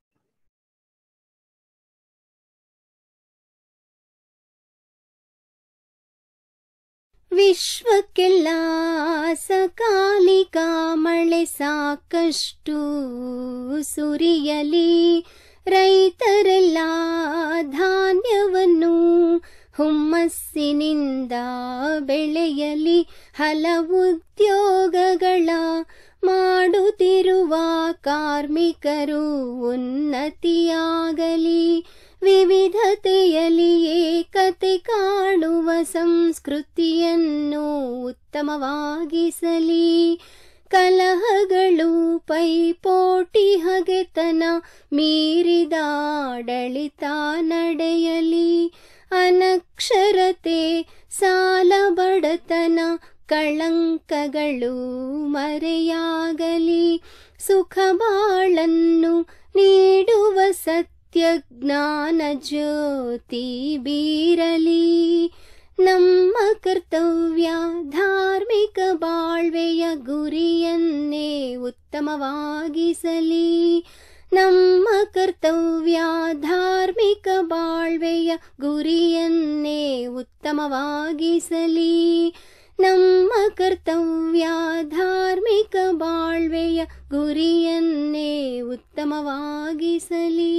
ವಿಶ್ವಕ್ಕೆಲ್ಲ ಸಕಾಲಿಕ ಮಳೆ ಸಾಕಷ್ಟು ಸುರಿಯಲಿ, ರೈತರೆಲ್ಲ ಧಾನ್ಯವನ್ನು ಹುಮ್ಮಸ್ಸಿನಿಂದ ಬೆಳೆಯಲಿ, ಹಲವು ಉದ್ಯೋಗಗಳ ಮಾಡುತ್ತಿರುವ ಕಾರ್ಮಿಕರು ಉನ್ನತಿಯಾಗಲಿ, ವಿವಿಧತೆಯಲ್ಲಿ ಏಕತೆ ಕಾಣುವ ಸಂಸ್ಕೃತಿಯನ್ನು ಉತ್ತಮವಾಗಿಸಲಿ, ಕಲಹಗಳು ಪೈಪೋಟಿ ಹಗೆತನ ಮೀರಿದ ಆಡಳಿತ ನಡೆಯಲಿ, ಅನಕ್ಷರತೆ ಸಾಲ ಬಡತನ ಕಳಂಕಗಳು ಮರೆಯಾಗಲಿ, ಸುಖ ಬಾಳನ್ನು ನೀಡುವ ಸತ್ಯ ಜ್ಞಾನ ಜ್ಯೋತಿ ಬೀರಲಿ. ನಮ್ಮ ಕರ್ತವ್ಯ ಧಾರ್ಮಿಕ ಬಾಳ್ವೆಯ ಗುರಿಯನ್ನೇ ಉತ್ತಮವಾಗಿಸಲಿ, ನಮ್ಮ ಕರ್ತವ್ಯ ಧಾರ್ಮಿಕ ಬಾಳ್ವೆಯ ಗುರಿಯನ್ನೇ ಉತ್ತಮವಾಗಿಸಲಿ, ನಮ್ಮ ಕರ್ತವ್ಯ ಧಾರ್ಮಿಕ ಬಾಳ್ವೆಯ ಗುರಿಯನ್ನೇ ಉತ್ತಮವಾಗಿಸಲಿ.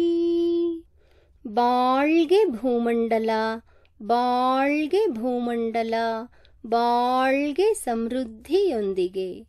ಬಾಳ್ಗೆ ಭೂಮಂಡಲ, ಬಾಳ್ಗೆ ಭೂಮಂಡಲ, ಬಾಳ್ಗೆ ಸಮೃದ್ಧಿಯೊಂದಿಗೆ.